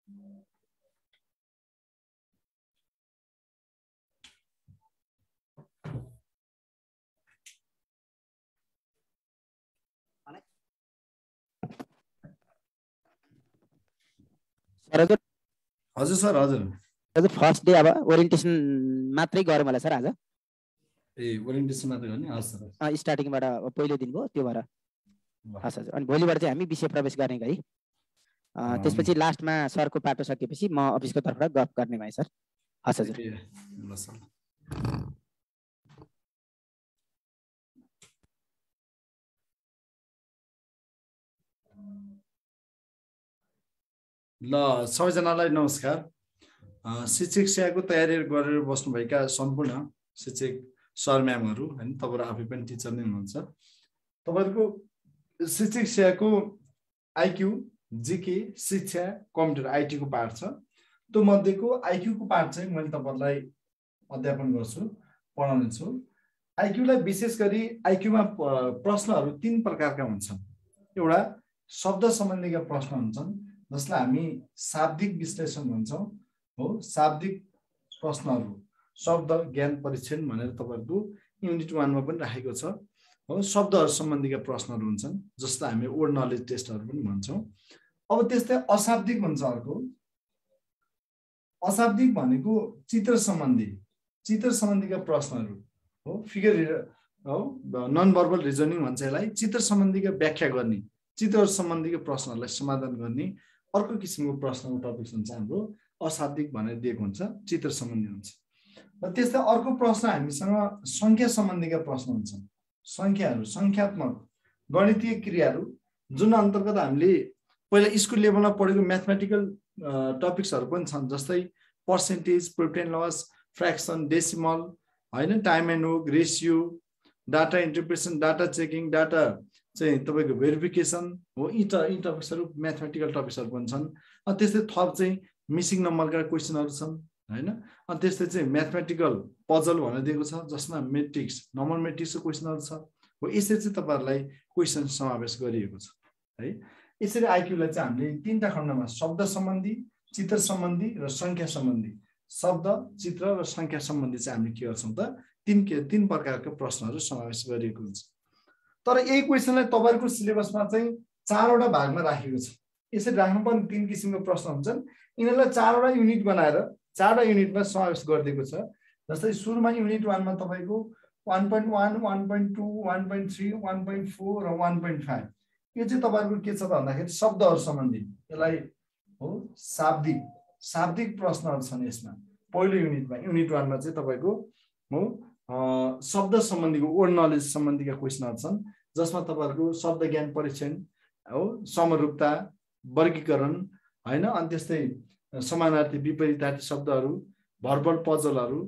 हजुर सर, हजुर first day अब ओरिएन्टेसन मात्रै गरौँ होला सर आज। ए ओरिएन्टेसन मात्रै गर्ने? हजुर स्टार्टिङबाट पहिलो दिन भयो त्यो भएर। हजुर अनि भोलिबाट चाहिँ हामी विषय प्रवेश गर्ने गरी त्यसपछि लास्टमा सरको पाटो सकेपछि म अफिसको तर्फबाट गफ गर्ने भए सर। हजुर ल सबैजनालाई नमस्कार। शिक्षक सेवाको तयारी गरेर बस्नुभएका सम्पूर्ण शिक्षक सर म्यामहरू हैन, तपाईहरु आफै पनि टिचर नै हुनुहुन्छ। तपाईहरुको शिक्षक सेवाको आईक्यू, जीके, शिक्षा, कम्प्युटर आईटी को पार्ट छ। त्यो मध्येको आईक्यू को पार्ट चाहिँ मैले तपाईहरुलाई अध्यापन गर्छु, पढाउने छु। आईक्यू लाई विशेष गरी आईक्यू मा प्रश्नहरू तीन प्रकारका हुन्छन्। एउटा शब्द सम्बन्धीका प्रश्न हुन्छन् जसलाई हामी शाब्दिक विश्लेषण भन्छौं हो। शाब्दिक प्रश्नहरू शब्द ज्ञान परीक्षण भनेर तपाईहरुको युनिट 1 मा पनि राखेको छ हो। शब्दहरू सम्बन्धीका प्रश्नहरू हुन्छन् जसलाई हामी वर्ड नलेज टेस्टहरू पनि भन्छौं। अब त्यस्तै अशाब्दिक हुन्छ अर्को। अशाब्दिक भनेको चित्र सम्बन्धीका प्रश्नहरू हो। फिगर हो, नन भर्बल रिजनिङ भन्छ यसलाई। चित्र सम्बन्धीका व्याख्या गर्ने, चित्रहरू सम्बन्धीका प्रश्नहरूलाई समाधान गर्ने अर्को किसिमको प्रश्नको टपिक हुन्छ हाम्रो अशाब्दिक भनेर दिएको हुन्छ, चित्र सम्बन्धी हुन्छ। र त्यस्तै अर्को प्रश्न हामीसँग संख्या सम्बन्धीका प्रश्न हुन्छन्। संख्याहरू, संख्यात्मक गणितीय क्रियाहरू जुन अन्तर्गत हामीले पहिला स्कुल लेभलमा पढेको म्याथमेटिकल टपिक्सहरू पनि छन्, जस्तै percentage, profit and loss, fraction, decimal हैन, time and work ratio, data interpretation, data checking, data चाहिँ तपाईको भेरिफिकेसन हो। यी टपिक्सहरू म्याथमेटिकल टपिक्सहरू पनि छन्। अनि त्यस्तै थप चाहिँ मिसिङ नम्बरका क्वेशनहरू छन् हैन। अनि त्यस्तै चाहिँ म्याथमेटिकल पजल भनेर दिएको छ जसमा मेट्रिक्स, नम्बर मेट्रिक्सको क्वेशनहरू छ हो। यसरी चाहिँ तपाईहरुलाई क्वेशन समावेश गरिएको छ है। यसरी आईक्यू लाई चाहिँ हामीले तीनटा खण्डमा शब्द सम्बन्धी, चित्र सम्बन्धी र संख्या सम्बन्धी, शब्द, चित्र र संख्या सम्बन्धी चाहिँ हामीले के गर्छौं त तीन प्रकारका प्रश्नहरू समावेश गरिएको हुन्छ। तर यही क्वेशनलाई तपाईहरुको सिलेबसमा चाहिँ 4 वटा भागमा राखेको छ। यसरी राख्नु पनि तीन किसिमको प्रश्न हुन्छन्। यिनीलाई 4 वटा युनिट बनाएर 4 वटा युनिटमा समावेश गरिदिएको छ। जस्तै सुरुमा युनिट 1 मा तपाईको 1.1, 1.2, 1.3, 1.4 र 1.5 यो चाहिँ तपाईहरुको के छ त भन्दाखेरि शब्दहरु सम्बन्धी, यसलाई हो शाब्दिक प्रश्नहरु छन् यसमा। पहिलो युनिटमा युनिट 1 मा चाहिँ तपाईको हो शब्द सम्बन्धीको वर्ड नलेज सम्बन्धीका क्वेशनहरु छन् जसमा तपाईहरुको शब्द ज्ञान परीक्षण हो, समरूपता, वर्गीकरण हैन, अनि त्यस्तै समानार्थी विपरीतार्थी शब्दहरू, भर्बल पजलहरू,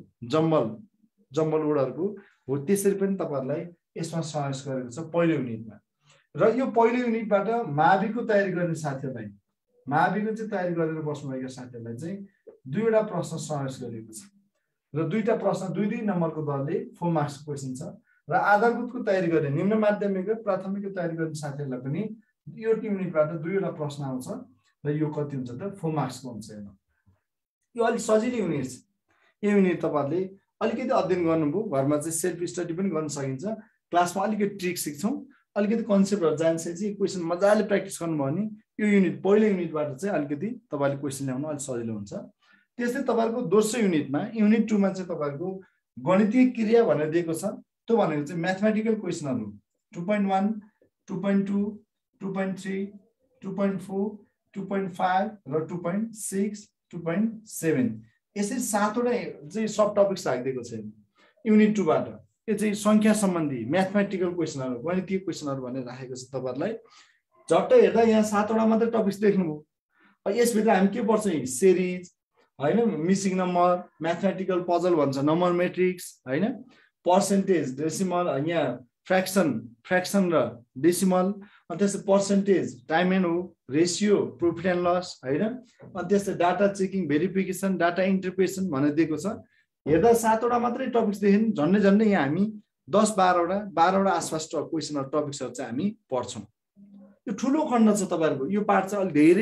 जम्बल वर्डहरुको हो। त्यसरी पनि तपाईहरुलाई यसमा समावेश गरेको छ पहिलो युनिटमा। र यो पहिलो युनिटबाट माविको तयारी गर्ने साथीहरुलाई, माविको चाहिँ तयारी गरेर बस्नुभएका साथीहरुलाई चाहिँ 2 वटा प्रश्न समावेश गरिएको छ। र 2टा प्रश्न 2-2 नम्बरको दरले 4 मार्क्सको क्वेशन छ। र आधारभूतको तयारी गर्ने, निम्न माध्यमिक र प्राथमिकको तयारी गर्ने साथीहरुलाई पनि यो युनिटबाट 2 वटा प्रश्न आउँछ र यो कति हुन्छ त 4 मार्क्सको हुन्छ। यो अलि सजिलो युनिट छ। यो युनिट तपाईहरुले अलिकति अध्ययन गर्नुभयो, घरमा चाहिँ सेल्फ स्टडी पनि गर्न सकिन्छ। क्लासमा अलिकति ट्रिक सिक्छौं, अलिकति कन्सेप्टहरु जान्छपछि क्वेशन मजाले प्र्याक्टिस गर्नुभयो भने यो युनिट पहिलो युनिटबाट चाहिँ अलिकति तपाईले क्वेशन ल्याउन अलि सजिलो हुन्छ। त्यस्तै तपाईहरुको दोस्रो युनिटमा युनिट 2 मा चाहिँ तपाईहरुको गणितीय क्रिया भनेर दिएको छ। त्यो भनेको चाहिँ म्याथमेटिकल क्वेशनहरु 2.1, 2.2, 2.3, 2.4, 2.5 र 2.6, 2.7 यसरी 7 वटा चाहिँ सब टपिक्स राखिदिएको छ युनिट 2 बाट। यो चाहिँ संख्या सम्बन्धी म्याथमेटिकल क्वेशनहरु, गणितीय क्वेशनहरु भनेर राखेको छ तपाईहरुलाई। झट्ट हेर्दा यहाँ 7 वटा मात्र टपिक्स देख्नुभयो। यसभित्र हामी के पढ्छौं? सिरिज हैन, मिसिङ नम्बर, म्याथमेटिकल पजल भन्छ, नम्बर मेट्रिक्स हैन, पर्सेन्टेज, डेसिमल, यहाँ फ्र्याक्सन र डेसिमल, अनि त्यसै percentage, time and work, ratio, profit and loss हैन, अनि त्यसै data checking, verification, data interpretation भनेर दिएको छ। हेर्दा 7 वटा मात्रै टपिक्स देख्यौं, झन्डै यहाँ हामी 10-12 वटा आसपास क्वेशनहरु टपिक्सहरु चाहिँ हामी पढ्छौं। यो ठूलो खण्ड छ तपाईहरुको। यो पार्ट चाहिँ अलि धेरै छ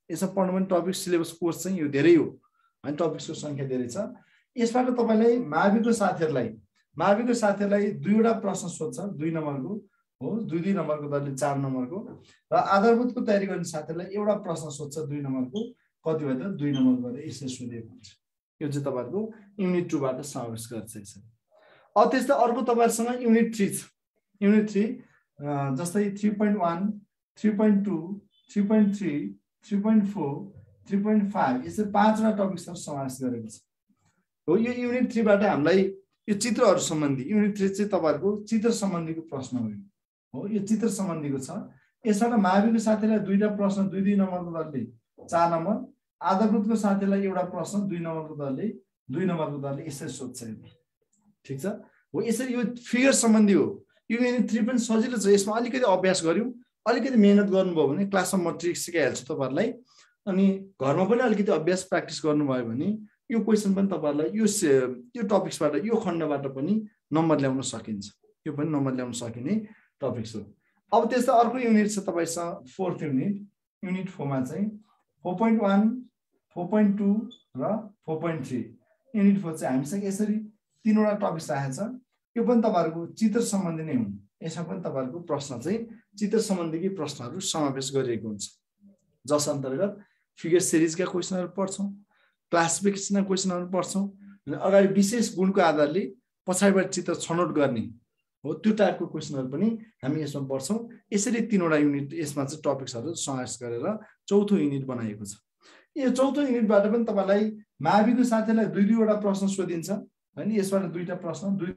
यसमा पढ्नु पनि टपिक सिलेबस कोर्स चाहिँ यो धेरै हो हैन, टपिक्सको संख्या धेरै छ। यसबाट तपाईलाई माविको साथीहरुलाई दुईवटा प्रश्न सोध्छ, 2 नम्बरको हो, 2 नम्बरको दरले 4 नम्बरको, र आधारभूतको तयारी गर्ने साथीहरुलाई एउटा प्रश्न सोध्छ 2 नम्बरको, कति भयो त 2 नम्बर गरेर यसले सोधेको हुन्छ। यो चाहिँ तपाईहरुको युनिट 2 बाट समावेश गर्छ यसरी। अब त्यस्तै अर्को तपाईहरुसँग युनिट 3 छ। युनिट 3 जस्तै 3.1, 3.2, 3.3, 3.4, 3.5 यसरी 5 वटा टपिक्सहरु समावेश गरेको छ। हो यो युनिट 3 बाट हामीलाई यो चित्रहरु सम्बन्धी युनिट 3 चाहिँ तपाईहरुको चित्र सम्बन्धीको प्रश्न हो। यो चित्र सम्बन्धीको छ। यसबाट माविको साथीलाई दुईटा प्रश्न 2 नम्बरको दरले 4 नम्बर, आधारभूतको साथीलाई एउटा प्रश्न 2 नम्बरको दरले यसरी सोध्छ। ठीक छ। हो यसरी यो फिगर सम्बन्धी हो। यो युनिट 3 पनि सजिलो छ। यसमा अलिकति अभ्यास गर्यौ, अलिकति मेहनत गर्नुभयो भने क्लासमा म ट्रिक सिकाइहाल्छु तपाईहरुलाई, अनि घरमा पनि अलिकति अभ्यास प्र्याक्टिस गर्नुभयो भने यो क्वेशन पनि तपाईहरुलाई यो टपिक्सबाट यो खण्डबाट पनि नम्बर ल्याउन सकिन्छ। यो पनि नम्बर ल्याउन सकिने टपिक्स हो। अब त्यस्तै अर्को युनिट छ तपाईसँग 4th युनिट। युनिट 4 मा चाहिँ 4.1, 4.2 र 4.3 युनिट 4 चाहिँ हामीसँग यसरी 3 वटा टपिक्स राखेको छ। यो पनि तपाईहरुको चित्र सम्बन्धी नै हुन्। यसमा पनि तपाईहरुको प्रश्न चाहिँ चित्र सम्बन्धीकै प्रश्नहरु समावेश गरिएको हुन्छ, जस अन्तर्गत फिगर सिरिजका क्वेशनहरु पढ्छौं, क्लासिफिकेसनका क्वेशनहरु पढ्छौं, अनि अगाडि विशेष गुणको आधारले पछाडिबाट चित्र छनौट गर्ने हो त्यो टाइपको क्वेशनहरु पनि हामी यसमा पढ्छौं। यसरी 3 वटा युनिट यसमा चाहिँ टपिक्सहरु समावेश गरेर चौथो युनिट बनाएको छ। यो चौथो युनिटबाट पनि तपाईलाई माविको साथीलाई 2 वटा प्रश्न सोधिन्छ हैन। यसबाट दुईटा प्रश्न 2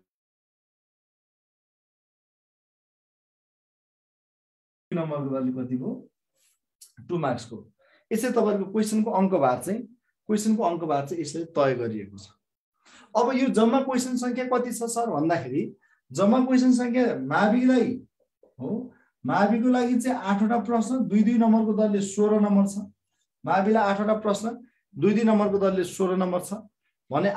नम्बरको दरले कतिको 2 मार्क्सको। यसै तपाईहरुको क्वेशनको अङ्कभार चाहिँ यसरी तय गरिएको छ। अब यो जम्मा क्वेशन संख्या कति छ सर भन्दाखेरि जम्मा क्वेशन संख्या माविको लागि चाहिँ 8 वटा प्रश्न 2 नम्बरको दरले 16 नम्बर छ। माविलाई 8 वटा प्रश्न 2 नम्बरको दरले 16 नम्बर छ भने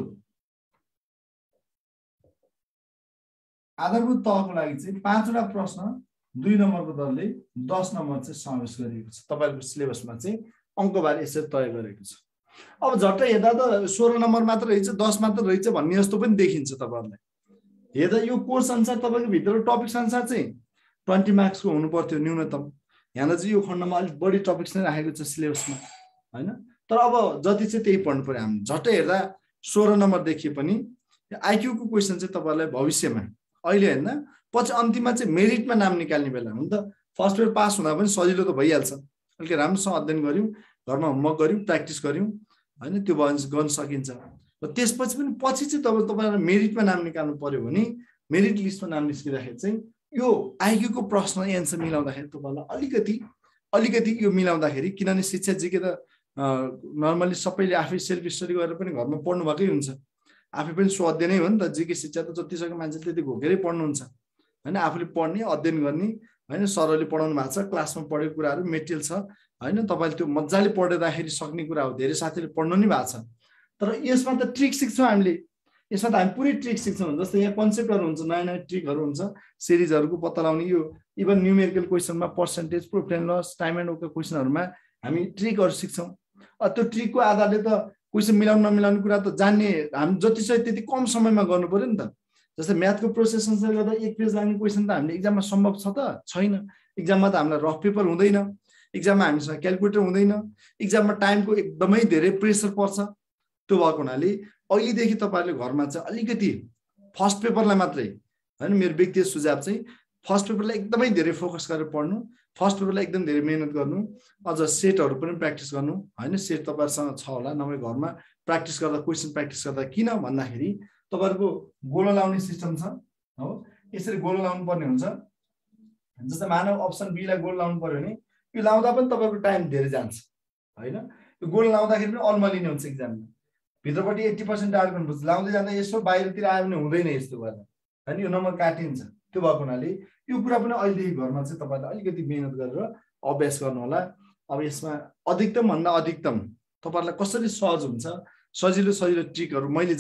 आधारभूत तहको लागि चाहिँ 5 वटा प्रश्न 2 नम्बरको दरले 10 नम्बर चाहिँ समावेश गरिएको छ। तपाईहरुको सिलेबसमा चाहिँ अङ्कबार यसरी तय गरेको छ। अब झट्ट हेर्दा त 16 नम्बर मात्र रहेछ, 10 मात्र रहेछ भन्ने जस्तो पनि देखिन्छ तपाईहरुलाई। हेर्दा यो कोर्स अनुसार तपाईको भित्र टपिक्स अनुसार चाहिँ 20 मार्क्सको हुनु पर्थ्यो न्यूनतम। यहाँ चाहिँ यो खण्डमा अलिक बढी टपिक्स नै राखेको छ सिलेबसमा हैन। तर अब जति चाहिँ त्यही पढ्नु पर्यो। हामी झट्ट हेर्दा 16 नम्बर देखिए पनि आईक्यू को क्वेशन चाहिँ तपाईहरुलाई भविष्यमा अहिले हैन पछि अन्तिममा चाहिँ मेरिटमा नाम निकाल्ने बेला हुन त फर्स्ट पेपर पास हुँदा पनि सजिलो त भइहाल्छ। अलिक राम्रोसँग अध्ययन गर्यौ, घरमा होमवर्क गर्यौ, प्र्याक्टिस गर्यौ हैन, त्यो गर्न सकिन्छ। र त्यसपछि पनि पछि चाहिँ तपाईहरुले मेरिटमा नाम निकाल्नु पर्यो भने मेरिट लिस्टमा नाम निस्किँदाखेरि चाहिँ यो आईक्यू को प्रश्न एन्सर मिलाउँदाखेरि तपाईहरुलाई अलिकति यो मिलाउँदाखेरि, किनभने शिक्षा जीके त नर्मली सबैले आफै सेल्फ स्टडी गरेर पनि घरमा पढ्नु भएकै हुन्छ। आफै पनि सो अध्ययनै हो नि त। जीके शिक्षा त जतिसक्दो मान्छेले त्यति घोकेरै पढ्नुहुन्छ हैन। आफूले पढ्ने, अध्ययन गर्ने हैन, सरले पढाउनु भएको छ, क्लासमा पढेको कुराहरु मेटेरियल छ हैन, तपाईले त्यो मज्जाले पढ्दाखेरि सक्ने कुरा हो। धेरै साथीले पढ्नु नि भएको छ। तर यसमा त ट्रिक सिक्छौं हामीले। यसमा त हामी पुरै ट्रिक सिक्छौं। जस्तै यहाँ कन्सेप्टहरु हुन्छ, नयाँ ट्रिकहरु हुन्छ, सिरिजहरुको पत्ता लगाउने, यो इभन न्यूमेरिकल क्वेशनमा percentage, profit and loss, time and वर्कको क्वेशनहरुमा हामी ट्रिकहरु सिक्छौं। त्यो ट्रिकको आधारले त क्वेशन मिलाउन नमिलाउने कुरा त जान्ने हामी जति सही त्यति कम समयमा गर्नु पर्यो नि त। जस्तै म्याथको प्रोसेस अनुसार गर्दा 1 पेज लाग्ने क्वेशन त हामीले एक्जाममा सम्भव छ त छैन। एक्जाममा त हामीलाई रफ पेपर हुँदैन, एक्जाममा हामीसँग क्याल्कुलेटर हुँदैन, एक्जाममा टाइमको एकदमै धेरै प्रेसर पर्छ। त्यो भएको हुनाले अहिलेदेखि तपाईहरुले घरमा चाहिँ अलिकति फर्स्ट पेपरलाई मात्रै हैन, मेरो व्यक्तिगत सुझाव चाहिँ फर्स्ट पेपरलाई एकदमै धेरै फोकस गरेर पढ्नु, फर्स्ट पेपरलाई एकदम धेरै मेहनत गर्नु, अझ सेटहरु पनि प्र्याक्टिस गर्नु हैन। सेट तपाईहरुसँग छ होला, नभए घरमा प्र्याक्टिस गर्दा क्वेशन प्र्याक्टिस गर्दा किन भन्दाखेरि तपाईहरुको गोलो लाउने सिस्टम छ हो। यसरी गोलो लाउनु पर्ने हुन्छ। जस्तै मानव अप्सन बी लाई गोलो लाउनु पर्यो भने यो लाउँदा पनि तपाईको टाइम धेरै जान्छ हैन। यो गोलो लाउँदाखेरि पनि अल्मलिने हुन्छ एक्जाममा। भित्रपट्टि 80% टार्गेट गर्नुपर्छ। लाउँदै जाँदा यसो बाहिरतिर आयो भने हुँदैन यस्तो गर्दा हैन, यो नम्बर काटिन्छ। त्यो भएको हुनाले यो कुरा पनि अहिलेदेखि घरमा चाहिँ तपाईहरुले अलिकति मेहनत गरेर अभ्यास गर्नु होला। अब यसमा अधिकतम भन्दा अधिकतम तपाईहरुलाई कसरी सहज हुन्छ, सजिलो ट्रिकहरु मैले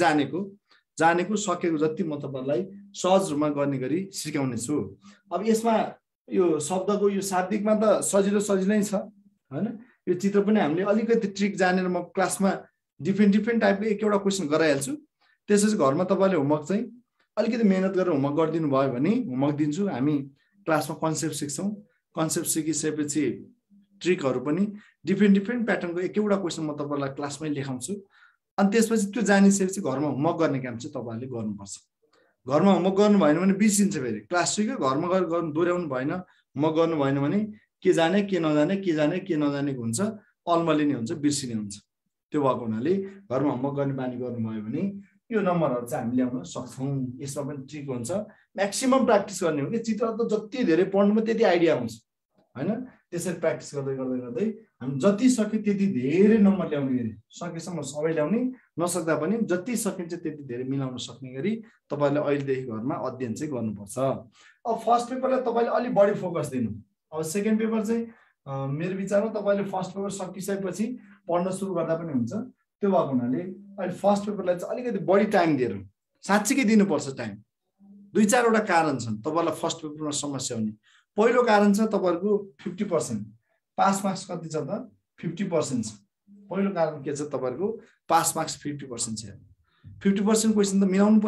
जानेको सकेको जति म तपाईहरुलाई सहज रूपमा गर्ने गरी सिकाउने छु। अब यसमा यो शब्दको यो शाब्दिकमा त सजिलै छ हैन। यो चित्र पनि हामीले अलिकति ट्रिक जानेर म क्लासमा डिफ्रेन्ट टाइपको एउटा क्वेसन गराइहाल्छु। त्यसपछि घरमा तपाईँले होमवर्क चाहिँ अलिकति मेहनत गरेर होमवर्क गरिदिनु भयो भने होमवर्क दिन्छु। हामी क्लासमा कन्सेप्ट सिक्छौँ। कन्सेप्ट सिकिसकेपछि ट्रिकहरू पनि डिफ्रेन्ट प्याटर्नको एउटा क्वेसन म तपाईँलाई क्लासमै लेखाउँछु। अनि त्यसपछि त्यो जानिसकेपछि घरमा होमवर्क गर्ने काम चाहिँ तपाईँहरूले गर्नुपर्छ। घरमा होमवर्क गर्नु भएन भने बिर्सिन्छ। फेरि क्लास सिक्यो घरमा गएर गर्नु दोहोऱ्याउनु भएन, होमवर्क गर्नु भएन भने के जाने के नजाने के नजानेको हुन्छ, अलमलिने हुन्छ, बिर्सिने हुन्छ। त्यो भएको हुनाले घरमा होमवर्क गर्ने बानी गर्नुभयो भने यो नम्बरहरू चाहिँ हामी ल्याउन सक्छौँ। यसमा पनि ट्रिक हुन्छ। म्याक्सिमम प्र्याक्टिस गर्ने हो कि चित्र त जति धेरै पढ्नुमा त्यति आइडिया आउँछ होइन। त्यसरी प्र्याक्टिस गर्दै हामी जति सक्यो त्यति धेरै नम्बर ल्याउने गरी सकेसम्म सबै ल्याउने, नसक्दा पनि जति सकिन्छ त्यति धेरै मिलाउन सक्ने गरी तपाईँले अहिलेदेखि घरमा अध्ययन चाहिँ गर्नुपर्छ। अब फर्स्ट पेपरलाई तपाईँले अलिक बढी फोकस दिनु। अब सेकेन्ड पेपर चाहिँ मेरो विचारमा तपाईँले फर्स्ट पेपर सकिसकेपछि पढ्न सुरु गर्दा पनि हुन्छ। त्यो भएको हुनाले अहिले फर्स्ट पेपरलाई चाहिँ अलिकति बढी टाइम दिएर साँच्चीकै दिनुपर्छ टाइम। 2-4वटा कारण छन् तपाईँलाई फर्स्ट पेपरमा समस्या हुने। पहिलो कारण छ तपाईँहरूको 50%। पास मार्क्स कति छ त? 50% छ। पहिलो कारण के छ तपाईँहरूको? पास मार्क्स 50% छ। 50% क्वेसन त मिलाउनु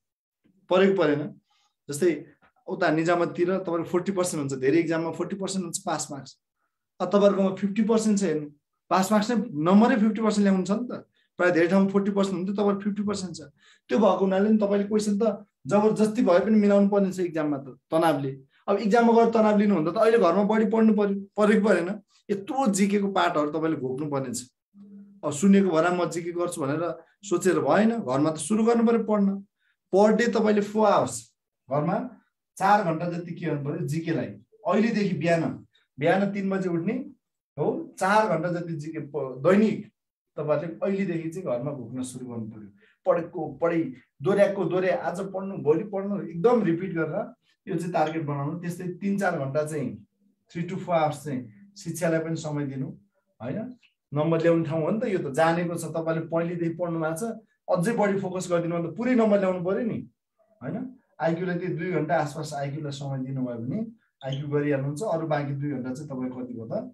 परेको परेन। जस्तै उता निजामततिर तपाईँको 40% हुन्छ, धेरै इक्जाममा 40% हुन्छ पास मार्क्स। अब तपाईँहरूकोमा 50% छ हेर्नु, पास मार्क्स नै नम्बरै 50% ल्याउनु छ नि त। प्रायः धेरै ठाउँमा 40% हुन्थ्यो, तपाईँको 50% छ। त्यो भएको हुनाले नि तपाईँले क्वेसन त जबरजस्ती भए पनि मिलाउनु पर्ने छ इक्जाममा त तनावले। अब इक्जाममा गएर तनाव लिनुभन्दा त अहिले घरमा बढी पढ्नु परेको परेन। यत्रो जिकेको पाठहरू तपाईँले घोक्नु पर्ने छ। अब सुनेको भएर म जिके गर्छु भनेर सोचेर भएन। घरमा त सुरु गर्नु पर्यो पढ्न। पर डे तपाईँले 4 आवर्स घरमा 4 घन्टा जति के गर्नु पर्यो जिकेलाई। अहिलेदेखि बिहान 3 बजे उठ्ने हो, 4 घन्टा जति जिके दैनिक तपाईँले अहिलेदेखि चाहिँ घरमा घोक्न सुरु गर्नु पर्यो। पढी दोहोऱ्याए आज पढ्नु भोलि पढ्नु एकदम रिपिट गरेर यो चाहिँ टार्गेट बनाउनु। त्यस्तै 3-4 घन्टा चाहिँ 3 to 4 आवर्स चाहिँ शिक्षालाई पनि समय दिनु होइन। नम्बर ल्याउने ठाउँ हो नि त यो त, जानेको छ तपाईँले पहिलेदेखि पढ्नु भएको छ। अझै बढी फोकस गरिदिनु भने त पुरै नम्बर ल्याउनु पर्यो नि होइन। आइक्यूलाई त्यो 2 घन्टा आसपास आइक्यूलाई समय दिनुभयो भने आइक्यू गरिहाल्नुहुन्छ। अरू बाँकी 2 घन्टा चाहिँ तपाईँ कतिको त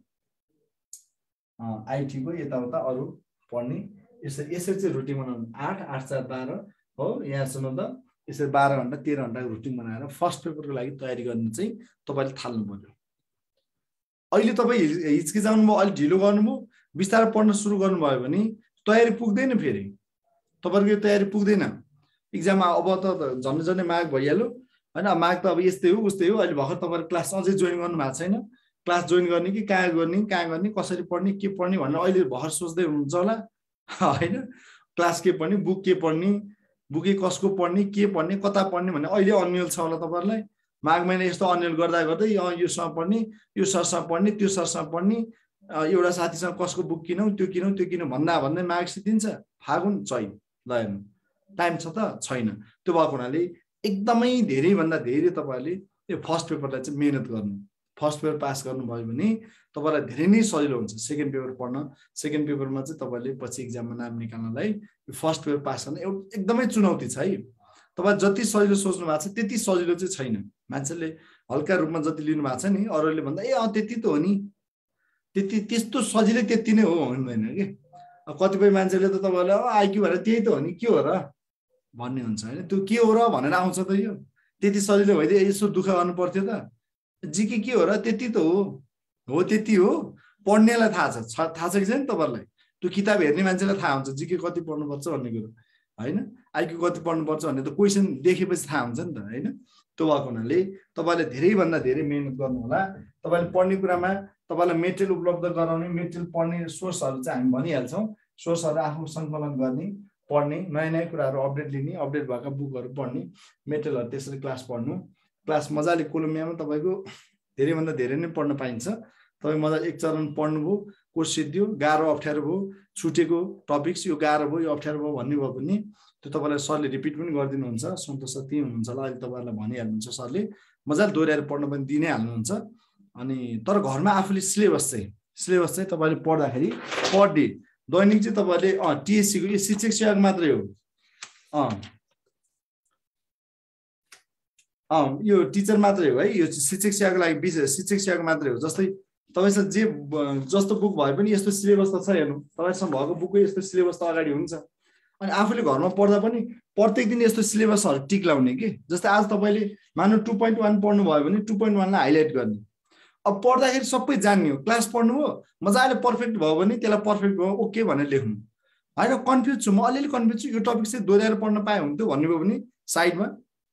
आइटीको यताउता अरू पढ्ने। यसरी चाहिँ रुटिन बनाउनु। 8, 8, 4, 12 हो यहाँसम्म त। यसरी 12 घन्टा 13 घन्टाको रुटिन बनाएर फर्स्ट पेपरको लागि तयारी गर्न चाहिँ तपाईँले थाल्नु पर्यो। अहिले तपाईँ हिचकिचाउनु भयो, अलिक ढिलो गर्नुभयो, बिस्तारै पढ्न सुरु गर्नुभयो भने तयारी पुग्दैन। फेरि तपाईँहरूको यो तयारी पुग्दैन। इक्जाममा अब त झन्डै मार्क भइहाल्यो होइन। मार्क त अब यस्तै हो उस्तै हो। अहिले भर्खर तपाईँहरू क्लास अझै जोइन गर्नु भएको छैन। क्लास जोइन गर्ने कि कहाँ गर्ने कसरी पढ्ने के पढ्ने भनेर अहिले भर्खर सोच्दै हुनुहुन्छ होला होइन। क्लास के पढ्ने, बुक के पढ्ने, बुकै कसको पढ्ने, के पढ्ने, कता पढ्ने भन्ने अहिले अन्यल छ होला तपाईँहरूलाई। माघ महिना यस्तो अन्यल गर्दै योसँग पढ्ने, यो सरसँग पढ्ने, त्यो सरसँग पढ्ने, एउटा साथीसँग कसको बुक किनौँ त्यो किनौँ भन्दै माघ सिद्धिन्छ। फागुन चैत ल हेर्नु टाइम छ त छैन। त्यो भएको हुनाले एकदमै धेरैभन्दा धेरै तपाईँहरूले यो फर्स्ट पेपरलाई चाहिँ मेहनत गर्नु। फर्स्ट पेपर पास गर्नुभयो भने तपाईँलाई धेरै नै सजिलो हुन्छ सेकेन्ड पेपर पढ्न। सेकेन्ड पेपरमा चाहिँ तपाईँले पछि इक्जाममा नाम निकाल्नलाई यो फर्स्ट पेपर पास गर्न एकदमै चुनौती छ है। तपाईँ जति सजिलो सोच्नु भएको छ त्यति सजिलो चाहिँ छैन। मान्छेले हल्का रूपमा जति लिनु भएको छ नि अरूले भन्दा त्यति त हो नि, त्यस्तो सजिलै त्यति नै हो हुँदैन कि। कतिपय मान्छेले त तपाईँलाई आइक्यू भएर त्यही त हो नि, के हो र भन्ने हुन्छ होइन। त्यो के हो र भनेर आउँछ त यो। त्यति सजिलो भइदियो यसो दुःख गर्नु पर्थ्यो त। जिके के हो र त्यति त हो त्यति हो। पढ्नेलाई थाहा छ कि छैन तपाईँहरूलाई? त्यो किताब हेर्ने मान्छेलाई थाहा हुन्छ जिके कति पढ्नुपर्छ भन्ने कुरो होइन। आइक्यू कति पढ्नुपर्छ भन्ने त क्वेसन देखेपछि थाहा हुन्छ नि त होइन। त्यो भएको हुनाले तपाईँले धेरैभन्दा धेरै मेहनत गर्नु होला। तपाईँले पढ्ने कुरामा तपाईँलाई मेटेरियल उपलब्ध गराउने, मेटेरियल पढ्ने सोर्सहरू चाहिँ हामी भनिहाल्छौँ। सोर्सहरू आफू सङ्कलन गर्ने, पढ्ने, नयाँ कुराहरू अपडेट लिने, अपडेट भएका बुकहरू पढ्ने, मेटेरियलहरू त्यसरी क्लास पढ्नु। क्लास मजाले कोलम्बियामा तपाईँको धेरैभन्दा धेरै नै पढ्न पाइन्छ। तपाईँ मजाले एक चरण पढ्नुभयो, कोर्स सिद्धियो, गाह्रो अप्ठ्यारो भयो, छुटेको टपिक्स यो गाह्रो भयो यो अप्ठ्यारो भयो भन्नुभयो भने त्यो तपाईँलाई सरले रिपिट पनि गरिदिनुहुन्छ। सन्तोष सर त्यही हुनुहुन्छ होला, अहिले तपाईँहरूलाई भनिहाल्नुहुन्छ सरले। मजाले दोहोऱ्याएर पढ्न पनि दिनै हाल्नुहुन्छ। अनि तर घरमा आफूले सिलेबस चाहिँ तपाईँले पढ्दाखेरि पर डे दैनिक चाहिँ तपाईँले टिएससीको यो शिक्षक सेवाको मात्रै हो। यो टिचर मात्रै हो है। यो शिक्षक सेवाको लागि शिक्षक सेवाको मात्रै हो। जस्तै तपाईसँग जे जस्तो बुक भए पनि यस्तो सिलेबस त छ हेर्नु, तपाईसँग भएको बुकको यस्तो सिलेबस त अगाडि हुन्छ। अनि आफूले घरमा पढ्दा पनि प्रत्येक दिन यस्तो सिलेबसहरू टिक लाउने कि जस्तै आज तपाईँले मान्नु 2.1 पढ्नु भयो भने 2.1 लाई हाइलाइट गर्ने। अब पढ्दाखेरि सबै जान्ने हो, क्लास पढ्नुभयो मजाले पर्फेक्ट भयो भने त्यसलाई पर्फेक्ट भयो ओके भनेर लेख्नु होइन। कन्फ्युज छु, म अलिअलि कन्फ्युज छु, यो टपिक चाहिँ दोहोऱ्याएर पढ्न पाए हुन्थ्यो भन्नुभयो भने साइडमा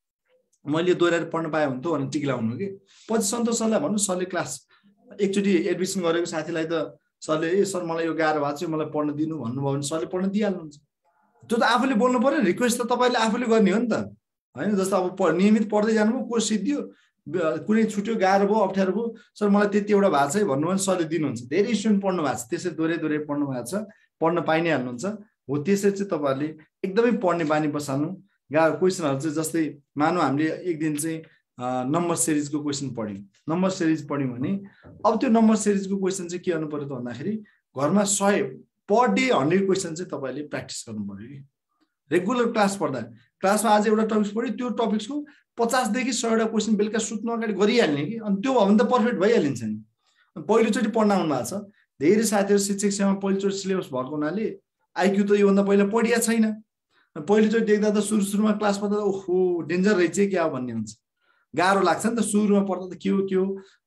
मैले दोहोऱ्याएर पढ्न पाए हुन्थ्यो भनेर टिक लाउनु कि। पछि सन्तोष सरलाई भन्नु, सरले क्लास एकचोटि एडमिसन गरेको साथीलाई त सरले ए सर मलाई यो गाह्रो भएको छ मलाई पढ्न दिनु भन्नुभयो भने सरले पढ्न दिइहाल्नुहुन्छ। त्यो त आफूले बोल्नु पर्यो, रिक्वेस्ट त तपाईँले आफूले गर्ने हो नि त होइन। जस्तो अब नियमित पढ्दै जानुभयो, कोर्स सिद्धियो, कुनै छुट्यो गाह्रो भयो अप्ठ्यारो भयो, सर मलाई त्यति एउटा भएको छ भन्नुभयो भने सरले दिनुहुन्छ। धेरै स्टुडेन्ट पढ्नु भएको छ, त्यसरी दोहोऱ्याइ पढ्नु भएको छ, पढ्न पाइ नै हाल्नुहुन्छ हो। त्यसरी चाहिँ तपाईँहरूले एकदमै पढ्ने बानी बसाल्नु। गाह्रो क्वेसनहरू चाहिँ जस्तै मानौँ हामीले एक दिन चाहिँ नम्बर सिरिजको क्वेसन पढ्यौँ, नम्बर सिरिज पढ्यौँ भने अब त्यो नम्बर सिरिजको क्वेसन चाहिँ के गर्नु पर्यो त भन्दाखेरि घरमा 100 पर डे 100 क्वेसन चाहिँ तपाईँले प्र्याक्टिस गर्नु पर्यो कि। रेगुलर क्लास पढ्दा क्लासमा आज एउटा टपिक पढ्यो, त्यो टपिक्सको 50 देखि 100 वटा क्वेसन बेलुका सुत्नु अगाडि गरिहाल्ने कि। अनि त्यो भयो भने त पर्फेक्ट भइहालिन्छ नि। पहिलोचोटि पढ्न आउनु भएको छ, धेरै साथीहरू शिक्षक सेवामा पहिलोचोटि सिलेबस भएको हुनाले आइक्यू त योभन्दा पहिला पढिया छैन। पहिलोचोटि देख्दा त सुरुमा क्लास पढ्दा ओहो डेन्जर रहेछ क्या भन्ने हुन्छ, गाह्रो लाग्छ नि त। सुरुमा पढ्दा त के हो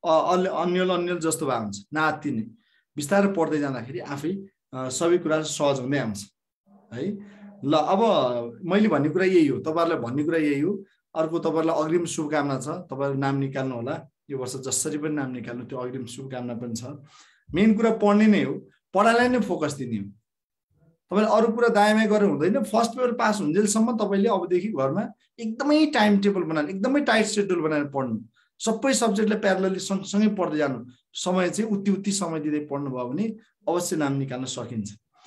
अन्यल जस्तो भए हुन्छ, नातिने बिस्तारै पढ्दै जाँदाखेरि आफै सबै कुरा सहज हुँदै आउँछ है। ल अब मैले भन्ने कुरा यही हो, तपाईँहरूलाई भन्ने कुरा यही हो। अर्को तपाईँहरूलाई अग्रिम शुभकामना छ, तपाईँहरू नाम निकाल्नु होला, यो वर्ष जसरी पनि नाम निकाल्नु त्यो अग्रिम शुभकामना पनि छ। मेन कुरा पढ्ने नै हो, पढाइलाई नै फोकस दिने हो। तपाईँले अरू कुरा दायाँ गरेर हुँदैन। फर्स्ट पेपर पास हुन्जेलसम्म तपाईँले अबदेखि घरमा एकदमै टाइम टेबल बनाएर एकदमै टाइट सेड्युल बनाएर पढ्नु, सबै सब्जेक्टलाई प्यारलली सँगसँगै पढ्दै जानु। समय चाहिँ उति समय दिँदै पढ्नुभयो भने अवश्य नाम निकाल्न सकिन्छ।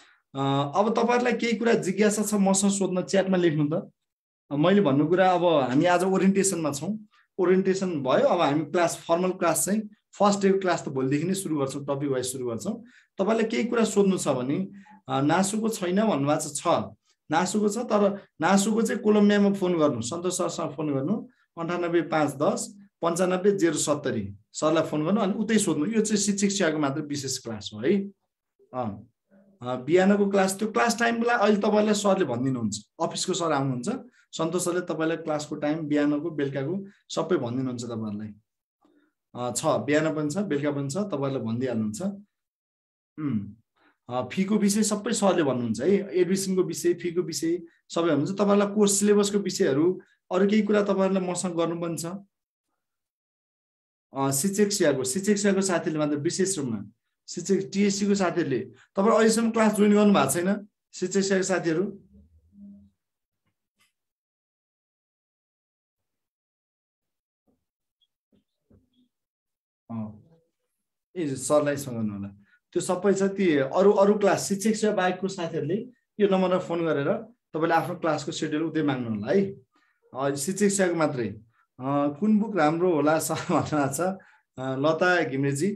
अब तपाईँहरूलाई केही कुरा जिज्ञासा छ मसँग सोध्न च्याटमा लेख्नु त। मैले भन्नु कुरा अब हामी आज ओरिएन्टेसनमा छौँ, ओरिएन्टेसन भयो। अब हामी क्लास फर्मल क्लास चाहिँ फर्स्ट डेको क्लास त भोलिदेखि नै सुरु गर्छौँ, टपिक वाइज सुरु गर्छौँ। तपाईँलाई केही कुरा सोध्नु छ भने नासुको छैन भन्नुभएको छ, नासुको छ, तर नासुको चाहिँ कोलम्बियामा फोन गर्नु, सन्तोष सरसँग फोन गर्नु 985110 95 070 सरलाई फोन गर्नु अनि उतै सोध्नु। यो चाहिँ शिक्षक सेवाको मात्र विशेष क्लास हो है। बिहानको क्लास त्यो क्लास टाइमलाई अहिले तपाईँलाई सरले भनिदिनुहुन्छ, अफिसको सर आउनुहुन्छ, सन्तोष सरले तपाईँलाई क्लासको टाइम बिहानको बेलुकाको सबै भनिदिनुहुन्छ। तपाईँहरूलाई छ, बिहान पनि छ बेलुका पनि छ, तपाईँहरूलाई भनिदिइहाल्नुहुन्छ। फीको विषय सबै सरले भन्नुहुन्छ है, एडमिसनको विषय, फीको विषय सबै भन्नुहुन्छ। तपाईँहरूलाई कोर्स सिलेबसको विषयहरू अरू केही कुरा तपाईँहरूलाई मसँग गर्नु पनि छ। शिक्षक सेवाको साथीहरूले मात्र विशेष रूपमा शिक्षक टिएससी को साथीहरूले तपाईहरु अहिलेसम्म क्लास जोइन गर्नु भएको छैन शिक्षक सेवाको साथीहरू? ए सरलाई सँगनु होला, त्यो सबै छ। ती अरु क्लास शिक्षक सेवा बाहेकको साथीहरूले यो नम्बरमा फोन गरेर तपाईले आफ्नो क्लासको शेड्युल उतै माग्नु होला है। शिक्षक सेवाको मात्रै कुन बुक राम्रो होला सर भन्नु छ लता घिमिरेजी,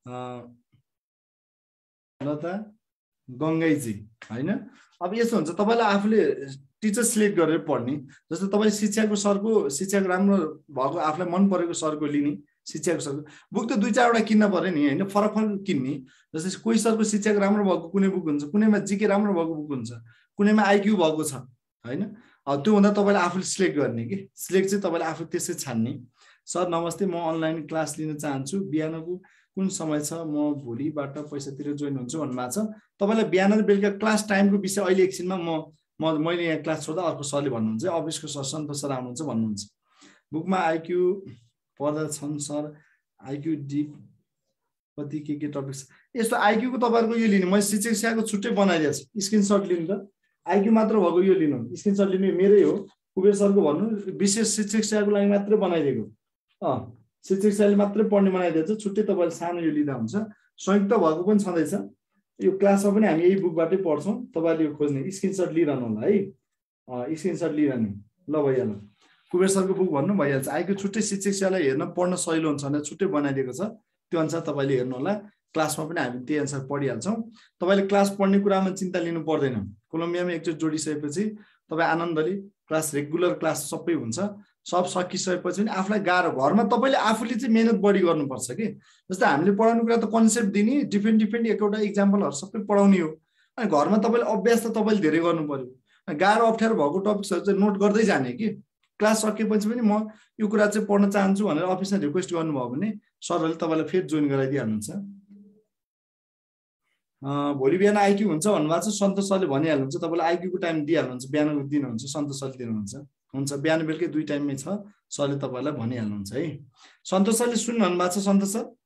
लता गंगाईजी हैन। अब यस्तो हुन्छ तपाईलाई आफूले टिचर सिलेक्ट गरेर पढ्ने, जस्तो तपाईले शिक्षाको राम्रो भएको आफूलाई मन परेको सरको लिने, शिक्षाको सरको बुक त दुई चारवटा किन्न पर्यो नि हैन, फरक किन्ने। जस्तै कोही सरको शिक्षाको राम्रो भएको कुनै बुक हुन्छ, कुनैमा जीके राम्रो भएको बुक हुन्छ, कुनैमा आईक्यू भएको छ हैन। त्यो हुँदा तपाईले आफूले सिलेक्ट गर्ने कि सिलेक्ट चाहिँ तपाईले आफू त्यसै छान्ने। सर नमस्ते, म अनलाइन क्लास लिन चाहन्छु, बिहानको कुन समय छ, म भोलिबाट पैसा तिरेर जोइन हुन्छु भन्नुभएको छ। तपाईलाई बिहान र बेलुका क्लास टाइमको विषय अहिले एकछिनमा मैले यहाँ क्लास छोड्दा अर्को सरले भन्नुहुन्छ, अफिसको सर सन्तोष सर आउनुहुन्छ भन्नुहुन्छ। बुकमा आईक्यू पढ्दा छन् सर, आईक्यू डिप कति के टपिक्स यस्तो। आईक्यू को तपाईहरुको यो लिनु, मैले शिक्षक सेवाको छुट्टै बनाइदिएको छु, स्क्रिनशट लिनु त। आईक्यू मात्र भएको यो लिनु, स्क्रिनशट लिनु, मेरै हो, कुबेर सरको भन्नु, विशेष शिक्षक सेवाको लागि मात्रै बनाइदिएको। शिक्षक सेवाले मात्रै पढ्ने बनाइदिएको छ, छुट्टै तपाईले सानो यो लिँदा हुन्छ। संयुक्त भएको पनि छँदैछ, यो क्लासमा पनि हामी यही बुकबाटै पढ्छौँ। तपाईले यो खोज्ने स्क्रिनशट लिइरहनु होला है, स्क्रिनशट लिइरहनु ल भइहाल्यो। कुबेर सरको बुक भन्नु भइहाल्छ। आईक्यू छुट्टै शिक्षक सेवालाई हेर्न पढ्न सजिलो हुन्छ भनेर छुट्टै बनाइदिएको छ, त्यो अनुसार तपाईले हेर्नु होला। क्लासमा पनि हामी त्यही अनुसार पढिहाल्छौँ। तपाईले क्लास पढ्ने कुरामा चिन्ता लिनु पर्दैन। कोलम्बियामा एकचोटि जोडिसकेपछि तपाईँ आनन्दले क्लास रेगुलर क्लास सबै हुन्छ। सब सकिसकेपछि पनि आफूलाई गाह्रो घरमा तपाईँले आफूले चाहिँ मेहनत बढी गर्नुपर्छ कि जस्तै हामीले पढाउने कुरा त कन्सेप्ट दिने डिफ्रेन्ट एकवटा इक्जाम्पलहरू सबै पढाउने हो अनि घरमा तपाईँले अभ्यास त तपाईँले धेरै गर्नु पर्यो गाह्रो अप्ठ्यारो भएको टपिक्सहरू चाहिँ नोट गर्दै जाने कि क्लास सकेपछि पनि म यो कुरा चाहिँ पढ्न चाहन्छु भनेर अफिसमा रिक्वेस्ट गर्नुभयो भने सरहरूले तपाईँलाई फेरि जोइन गराइदिइहाल्नुहुन्छ भोलि बिहान आइक्यू हुन्छ भन्नुभएको छ सन्तोष सरले भनिहाल्नुहुन्छ तपाईँलाई आइक्यूको टाइम दिइहाल्नुहुन्छ बिहान दिनुहुन्छ सन्तोष सरले दिनुहुन्छ हुन्छ बिहान बेलुकै 2 टाइममै छ सरले तपाईँलाई भनिहाल्नुहुन्छ है सन्तोष सरले सुन्नु भएको छ सन्तोष सर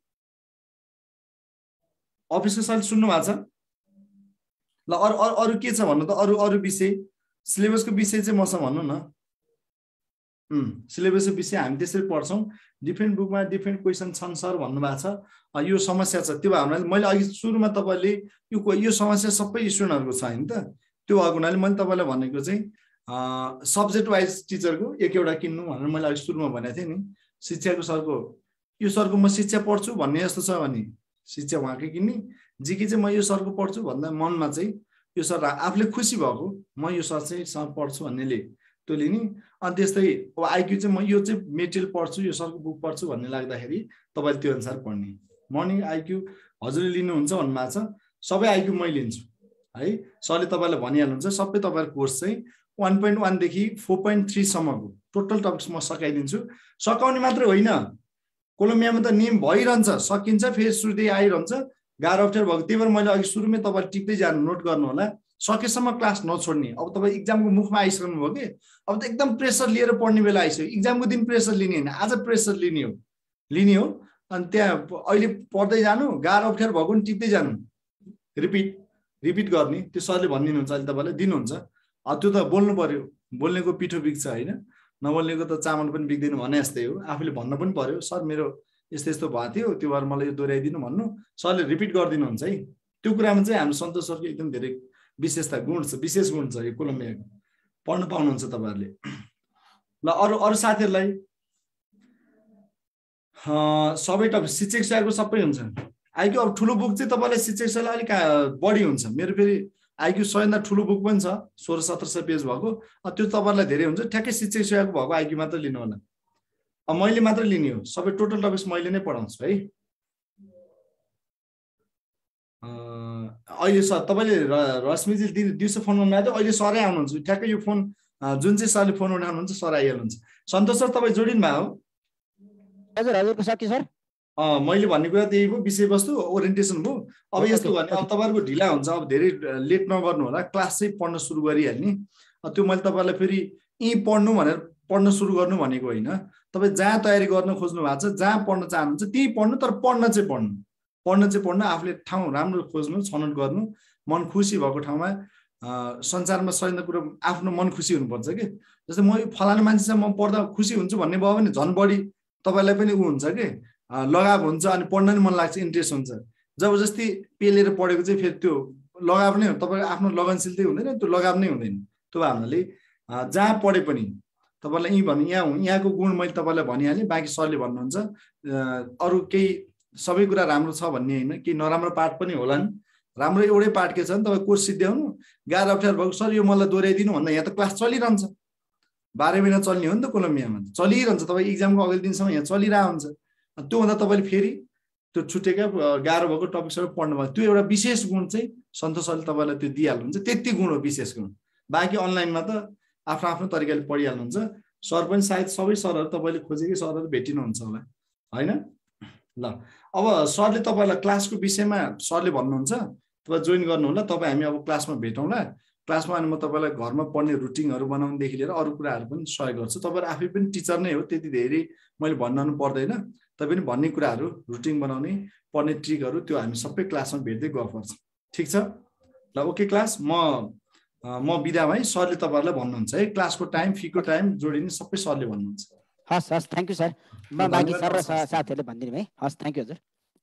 अफिसको सरले सुन्नु भएको छ ल अरू के छ भन्नु त अरू विषय सिलेबसको विषय चाहिँ मसँग भन्नु न सिलेबसको विषय हामी त्यसरी पढ्छौँ डिफ्रेन्ट बुकमा डिफ्रेन्ट क्वेसन छन् सर भन्नुभएको छ यो समस्या छ त्यो हुनाले मैले अघि सुरुमा तपाईँले यो समस्या सबै स्टुडेन्टहरूको छ होइन त त्यो भएको हुनाले मैले तपाईँलाई भनेको चाहिँ सब्जेक्ट वाइज टिचरको एउटा किन्नु भनेर मैले अघि सुरुमा भनेको थिएँ नि शिक्षाको सरको यो सरको म शिक्षा पढ्छु भन्ने जस्तो छ भने शिक्षा उहाँकै किन्ने जिके चाहिँ म यो सरको पढ्छु भन्दा मनमा चाहिँ यो सर आफूले खुसी भएको म यो सर चाहिँ पढ्छु भन्नेले त्यो लिने अनि त्यस्तै अब आइक्यू चाहिँ म यो चाहिँ मेटेरियल पढ्छु यो सरको बुक पढ्छु भन्ने लाग्दाखेरि तपाईँले त्यो अनुसार पढ्ने मर्निङ आइक्यू हजुरले लिनुहुन्छ भन्नुभएको छ सबै आइक्यू मै लिन्छु है सरले तपाईँलाई भनिहाल्नुहुन्छ सबै तपाईँको कोर्स चाहिँ 1.1 देखि 4.3 सम्मको टोटल टपिक्स म सकाइदिन्छु सकाउने मात्रै होइन कोलम्बियामा त नियम भइरहन्छ सकिन्छ फेरि सुर्दै आइरहन्छ गाह्रो अप्ठ्यारो भएको त्यही भएर मैले अघि सुरुमै तपाईँले टिप्दै जानु नोट गर्नु होला सकेसम्म क्लास नछोड्ने अब तपाईँ इक्जामको मुखमा आइसक्नु भयो कि अब त एकदम प्रेसर लिएर पढ्ने बेला आइसक्यो इक्जामको दिन प्रेसर लिने होइन आज प्रेसर लिने हो अनि त्यहाँ अहिले पढ्दै जानु गाह्रो अप्ठ्यारो भएको पनि टिप्दै जानु रिपिट गर्ने त्यो सरले भनिदिनुहुन्छ अहिले तपाईँलाई दिनुहुन्छ त्यो त बोल्नु पर्यो बोल्नेको पिठो बिग्छ होइन नबोल्नेको त चामल पनि बिग्दैन भने जस्तै हो आफूले भन्नु पनि पर्यो सर मेरो यस्तो यस्तो भएको थियो त्यो भएर मलाई यो दोहोऱ्याइदिनु भन्नु सरले रिपिट गरिदिनुहुन्छ है त्यो कुरामा चाहिँ हाम्रो सन्तोष सरको एकदम धेरै विशेषता विशेष गुण छ यो कोलम्बियाको पढ्नु पाउनुहुन्छ तपाईँहरूले ल अरू साथीहरूलाई सबै टपिक शिक्षक सेवाको सबै हुन्छ आइक्यू अब ठुलो बुक चाहिँ तपाईँलाई शिक्षक सेवा अलिक बढी हुन्छ मेरो फेरि आइक्यू सबैभन्दा ठुलो बुक पनि छ 1600-1700 पेज भएको त्यो तपाईँलाई धेरै हुन्छ ठ्याक्कै शिक्षक सेवाको भएको आइक्यू मात्र लिनु होला अब मैले मात्र लिने हो सबै टोटल टपिक्स मैले नै पढाउँछु है अहिले सर तपाईँले रश्मिजी दिउँसो फोन गर्नुभएको थियो अहिले सरै आउनुहुन्छ ठ्याक्कै यो फोन जुन चाहिँ सरले फोन उठाउनुहुन्छ सर आइहाल्नुहुन्छ सन्तोष सर तपाईँ जोडिनु भयो हजुर हजुरको सक्यो सर मैले भन्ने कुरा त्यही भयो विषयवस्तु ओरिएन्टेसन भयो अब यस्तो भने अब तपाईँहरूको ढिला हुन्छ अब धेरै लेट नगर्नु होला क्लास चाहिँ पढ्न सुरु गरिहाल्ने त्यो मैले तपाईँलाई फेरि पढ्नु भनेर पढ्न सुरु गर्नु भनेको होइन तपाईँ जहाँ तयारी गर्न खोज्नु भएको छ जहाँ पढ्न चाहनुहुन्छ त्यही पढ्नु तर पढ्न चाहिँ पढ्नु आफूले ठाउँ राम्रो खोज्नु छनौट गर्नु मन खुसी भएको ठाउँमा संसारमा सबै कुरो आफ्नो मन खुसी हुनुपर्छ कि जस्तै म फलाना मान्छेसँग म पढ्दा खुसी हुन्छु भन्ने भयो भने झन् बढी तपाईँलाई पनि हुन्छ कि लगाव हुन्छ अनि पढ्न नि मन लाग्छ इन्ट्रेस्ट हुन्छ जबरजस्ती पेलेर पढेको चाहिँ फेरि त्यो लगाव नै हो तपाईँको आफ्नो लगनशीलतै हुँदैन त्यो लगाव नै हुँदैन त्यो हुनाले जहाँ पढे पनि तपाईँलाई यहाँको गुण मैले तपाईँलाई भनिहालेँ बाँकी सरले भन्नुहुन्छ अरू केही सबै कुरा राम्रो छ भन्ने होइन केही नराम्रो पाठ पनि होला नि राम्रो एउटै पाठ के छ नि तपाईँ कोर्स सिद्ध्याउनु गाह्रो अप्ठ्यारो भएको सर यो मलाई दोहोऱ्याइदिनु भन्दा यहाँ त क्लास चलिरहन्छ 12 महिना चल्ने हो नि त कोलम्बियामा चलिरहन्छ तपाईँ इक्जामको अगाडि दिनसम्म यहाँ चलिरहेको हुन्छ त्योभन्दा तपाईँले फेरि त्यो छुटेका गाह्रो भएको टपिक्सहरू पढ्नु भयो त्यो एउटा विशेष गुण चाहिँ सन्तोष सरले तपाईँलाई त्यो दिइहाल्नुहुन्छ त्यति गुण हो विशेष गुण बाँकी अनलाइनमा त आफ्नो आफ्नो तरिकाले पढिहाल्नुहुन्छ सर पनि सायद सबै सरहरू तपाईँले खोजेकै सरहरू भेटिनुहुन्छ होला होइन ल अब सरले तपाईँलाई क्लासको विषयमा सरले भन्नुहुन्छ तपाईँ जोइन गर्नु होला तपाईँ हामी अब क्लासमा भेटौँला क्लासमा अनि म तपाईँलाई घरमा पढ्ने रुटिनहरू बनाउनुदेखि लिएर अरू कुराहरू पनि सहयोग गर्छु तपाईँहरू आफै पनि टिचर नै हो त्यति धेरै मैले भन्नु पर्दैन तपाईँ पनि भन्ने कुराहरू रुटिन बनाउने पढ्ने ट्रिकहरू त्यो हामी सबै क्लासमा भेट्दै गफर्छ ठिक छ ल ओके क्लास म बिदा भएँ सरले तपाईँहरूलाई भन्नुहुन्छ है क्लासको टाइम फीको टाइम जोडिने सबै सरले भन्नुहुन्छ हस् हस् थ्याङ्क यू सर म बाँकी सर र साथीहरूले भनिदिनु है हस् थ्याङ्क यू हजुर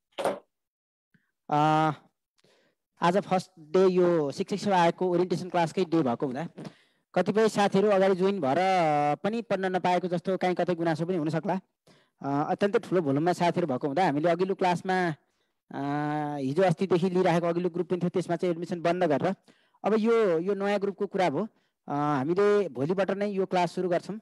आज फर्स्ट डे यो शिक्षक सेवा आयोगको ओरिएन्टेसन क्लासकै डे भएको हुँदा कतिपय साथीहरू अगाडि जोइन भएर पनि पढ्न नपाएको जस्तो काहीँ कतै गुनासो पनि हुनसक्ला अत्यन्तै ठुलो भोल्युममा साथीहरू भएको हुँदा हामीले अघिल्लो क्लासमा हिजो अस्तिदेखि लिइरहेको अघिल्लो ग्रुप पनि थियो त्यसमा चाहिँ एडमिसन बन्द गरेर अब यो नयाँ ग्रुपको कुरा भयो हामीले भोलिबाट नै यो क्लास सुरु गर्छौँ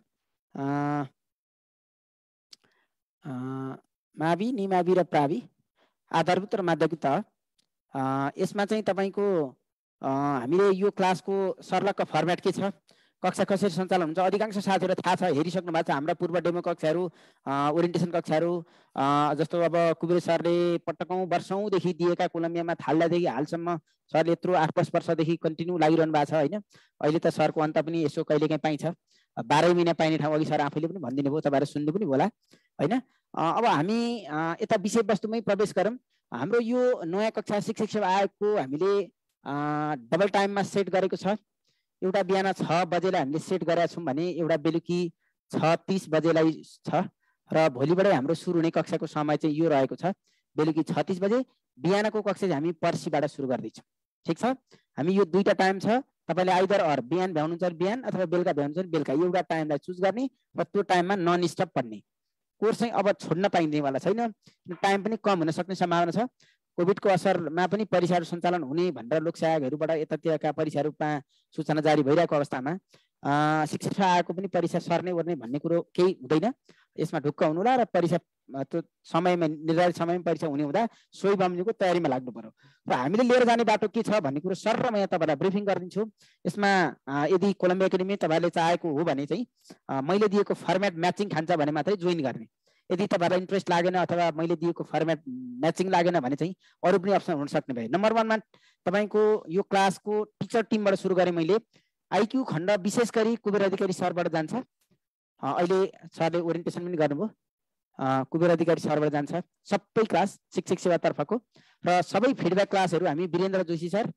मावि निमावि र प्रावि आधारभूत र माध्यमिक तह यसमा चाहिँ तपाईको हामीले यो क्लासको सर्लकको फर्मेट के छ कक्षा कसरी सञ्चालन हुन्छ अधिकांश साथीहरुलाई थाहा छ हेरिसक्नु भएको छ हाम्रो पूर्व डेमो कक्षाहरू ओरिएन्टेसन कक्षाहरू जस्तो अब कुबेर सरले पटकौं वर्षौंदेखि दिएका कोलम्बियामा थाल्दादेखि हालसम्म सरले यत्रो 8-10 वर्षदेखि कन्टिन्यू लागिरहनु भएको छ हैन अहिले त सरको अन्त पनि यसो कहिलेकाहीँ पाइन्छ 12 महिना पाइने ठाउँ अघि सर आफैले पनि भनिदिनु भयो तपाईहरु सुन्नु पनि होला हैन अब हामी यता विषयवस्तुमै प्रवेश गरौँ हाम्रो यो नयाँ कक्षा शिक्षक सेवा आयोगको हामीले डबल टाइममा सेट गरेको छ एउटा बिहान 6 बजेलाई हामीले सेट गरेका छौं भने एउटा बेलुकी 6:30 बजेलाई छ र भोलिबाटै हाम्रो सुरु हुने कक्षाको समय चाहिँ यो रहेको छ बेलुकी 6:30 बजे बिहानको कक्षा चाहिँ हामी पर्सिबाट सुरु गर्दै छौं ठीक छ हामी यो दुईटा टाइम छ तपाईले आइदर अर बिहान भ्याउनुहुन्छ बिहान अथवा बेलुका भ्याउनुहुन्छ बेलुका एउटा टाइमलाई चुज गर्ने र त्यो टाइममा नन स्टप पढ्ने कोर्स चाहिँ अब छोड्न पाइँदैवाला छैन टाइम पनि कम हुन सक्ने सम्भावना छ कोभिडको असरमा पनि परीक्षाहरू सञ्चालन हुने भनेर लोकसेवा आयोगहरुबाट यतात्यका परीक्षाहरूमा सूचना जारी भइरहेको अवस्थामा शिक्षक सेवा आयोगको पनि परीक्षा सर्ने गर्ने भन्ने कुरो केही हुँदैन यसमा ढुक्क हुनुला र परीक्षा त्यो समयमा निर्धारित समयमा परीक्षा हुने हुँदा सोही बमोजिमको तयारीमा लाग्नु पर्यो र हामीले लिएर जाने बाटो के छ भन्ने कुरो सर र म यहाँ तपाईलाई ब्रिफिङ गरिदिन्छु यसमा यदि कोलम्बिया एकाडेमी तपाईले चाहेको हो भने चाहिँ मैले दिएको फर्मेट म्याचिङ खान्छ भने मात्रै जोइन गर्ने यदि तपाईलाई इन्ट्रेस्ट लागेन अथवा मैले दिएको फर्मेट म्याचिङ लागेन भने चाहिँ अरु पनि अप्सन हुन सक्ने भए नम्बर 1 मा तपाईको यो क्लासको टिचर टिमबाट सुरु गरे मैले आईक्यू खण्ड विशेष गरी कुबेर अधिकारी सरबाट जान्छ अहिले सरले ओरिएन्टेसन पनि गर्नुभयो कुबेर अधिकारी सरबाट जान्छ सबै क्लास शिक्षक सेवा तर्फको र सबै फिडब्याक क्लासहरु हामी वीरेन्द्र जोशी सर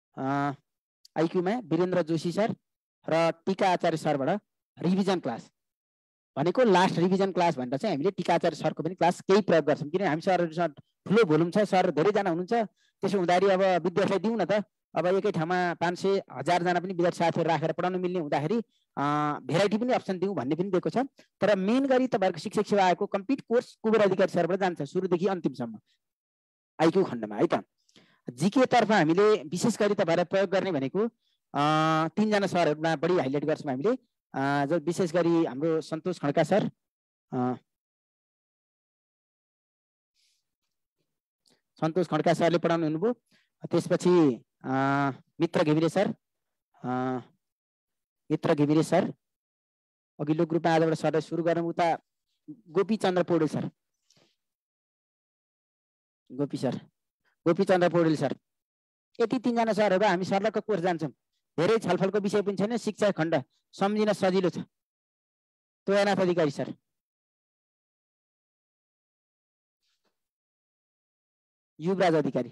आईक्यू मा वीरेन्द्र जोशी सर र टीका आचार्य सरबाट रिभिजन क्लास भनेको लास्ट रिभिजन क्लास भनेर चाहिँ हामीले टीका आचार्य सरको पनि क्लास केही प्रयोग गर्छौं किन हामी सरहरुसँग ठुलो भोल्युम छ सर धेरै जना हुनुहुन्छ त्यसो हुँदाखेरि अब विद्यार्थीलाई दिउँ न त अब एकै ठाउँमा 500-1000 जना पनि विद्यार्थी साथीहरु राखेर पढाउन मिल्ने हुँदाखेरि भेराइटी पनि अप्सन दिउँ भन्ने पनि दिएको छ तर मेन गरी तपाईहरुको शिक्षक सेवा आयोगको कम्प्लिट कोर्स कुबेर अधिकारी सरबाट जान्छ सुरुदेखि अन्तिमसम्म आईक्यू खण्डमा है त जीके तर्फ हामीले विशेष गरी तपाईहरुलाई प्रयोग गर्ने भनेको 3 जना सरहरुमा बढी हाइलाइट गर्छौं हामीले जो विशेष गरी हाम्रो सन्तोष खड्का सर सन्तोष खड्का सरले पढाउनु हुनुभयो त्यसपछि मित्र घिमिरे सर अघिल्लो ग्रुपमा आजबाट सरले सुरु गरौँ उता गोपी चन्द्र पौडेल सर गोपी चन्द्र पौडेल सर यति 3 जना सरहरु हामी सर्लकको कोर्स जान्छौं धेरै छलफलको विषय पनि छैन शिक्षा खण्ड सम्झिन सजिलो छ तोयनाथ अधिकारी सर युवराज अधिकारी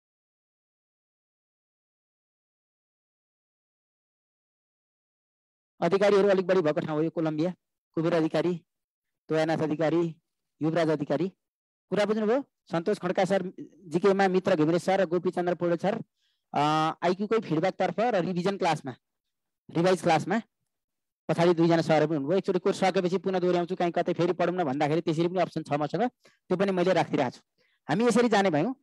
अधिकारीहरु अलिक बढी भएको ठाउँ हो यो कोलम्बिया कुबेर अधिकारी तोयनाथ अधिकारी युवराज अधिकारी कुरा बुझ्नुभयो सन्तोष खड्का सर जीके मा मित्र घिमिरे सर र गोपी चन्द्र पौडेल सर आईक्यू कै फिडब्याक तर्फ र रिभिजन क्लासमा रिभाइज क्लासमा पछाडी 2 जना सरहरु पनि हुनुभयो एकचोटी कोर्स सकेपछि पुनः दोहोर्याउँछु कहीं कतै फेरि पढौँ न भन्दाखेरि त्यसरी पनि अप्सन छ मसँग त्यो पनि मैले राखिदिरहेको छु हामी यसरी जाने भयौं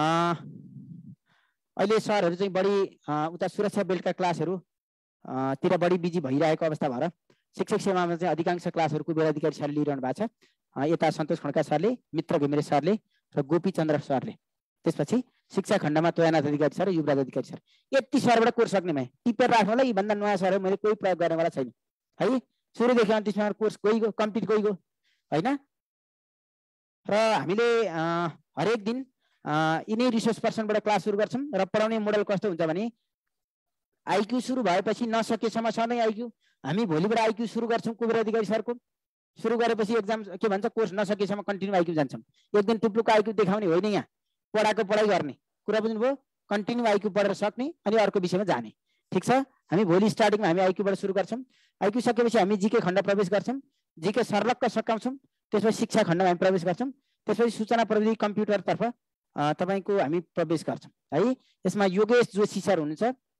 अहिले सरहरु चाहिँ बढी उता सुरक्षा बेल्टका क्लासहरु तिर बढी बिजी भइरहेको अवस्था भएर शिक्षक सेवामा चाहिँ अधिकांश क्लासहरु कुबेर अधिकारी सरले लिइरहनु भएको छ यता सन्तोष खड्का सरले मित्र घिमिरे सरले र गोपी चन्द्र सरले त्यसपछि शिक्षा खण्डमा तोयनाथ अधिकारी सर र युवराज अधिकारी सर यति सरबाट कोर्स सक्ने भए टिपेर राख्नुलाई यी भन्दा नयाँ सरहरु मैले कोही प्रयोग गर्नेवाला छैन है सुरुदेखि अन्तिमसम्म कोर्स गइगयो कम्प्लिट गइगयो हैन र हामीले हरेक दिन यिनै रिसोर्स पर्सनबाट क्लास सुरु गर्छौं र पढाउने मोडल कस्तो हुन्छ भने आईक्यू सुरु भएपछि नसकेसम्म सधैँ आईक्यू हामी भोलिबाट आईक्यू सुरु गर्छौं कुबेर अधिकारी सरको सुरु गरेपछि एक्जाम के भन्छ कोर्स नसकेसम्म कन्टिन्यू आईक्यू जान्छौं एक दिन टुप्लुको आईक्यू देखाउने होइन यहाँ पढाको पढाइ गर्ने कुरा बुझ्नुभयो कन्टिन्यू आईक्यू पढेर सक्ने अनि अर्को विषयमा जाने ठीक छ हामी भोलि स्टार्टिङमा हामी आईक्यूबाट सुरु गर्छौं आईक्यू सकेपछि हामी जीके खण्ड प्रवेश गर्छौं जीके सर्लक्क सकाउँछौं त्यसपछि शिक्षा खण्डमा हामी प्रवेश गर्छौं त्यसपछि सूचना प्रविधि कम्प्युटर तर्फ तपाईको हामी प्रवेश गर्छौं है यसमा योगेश जोशी सर हुनुहुन्छ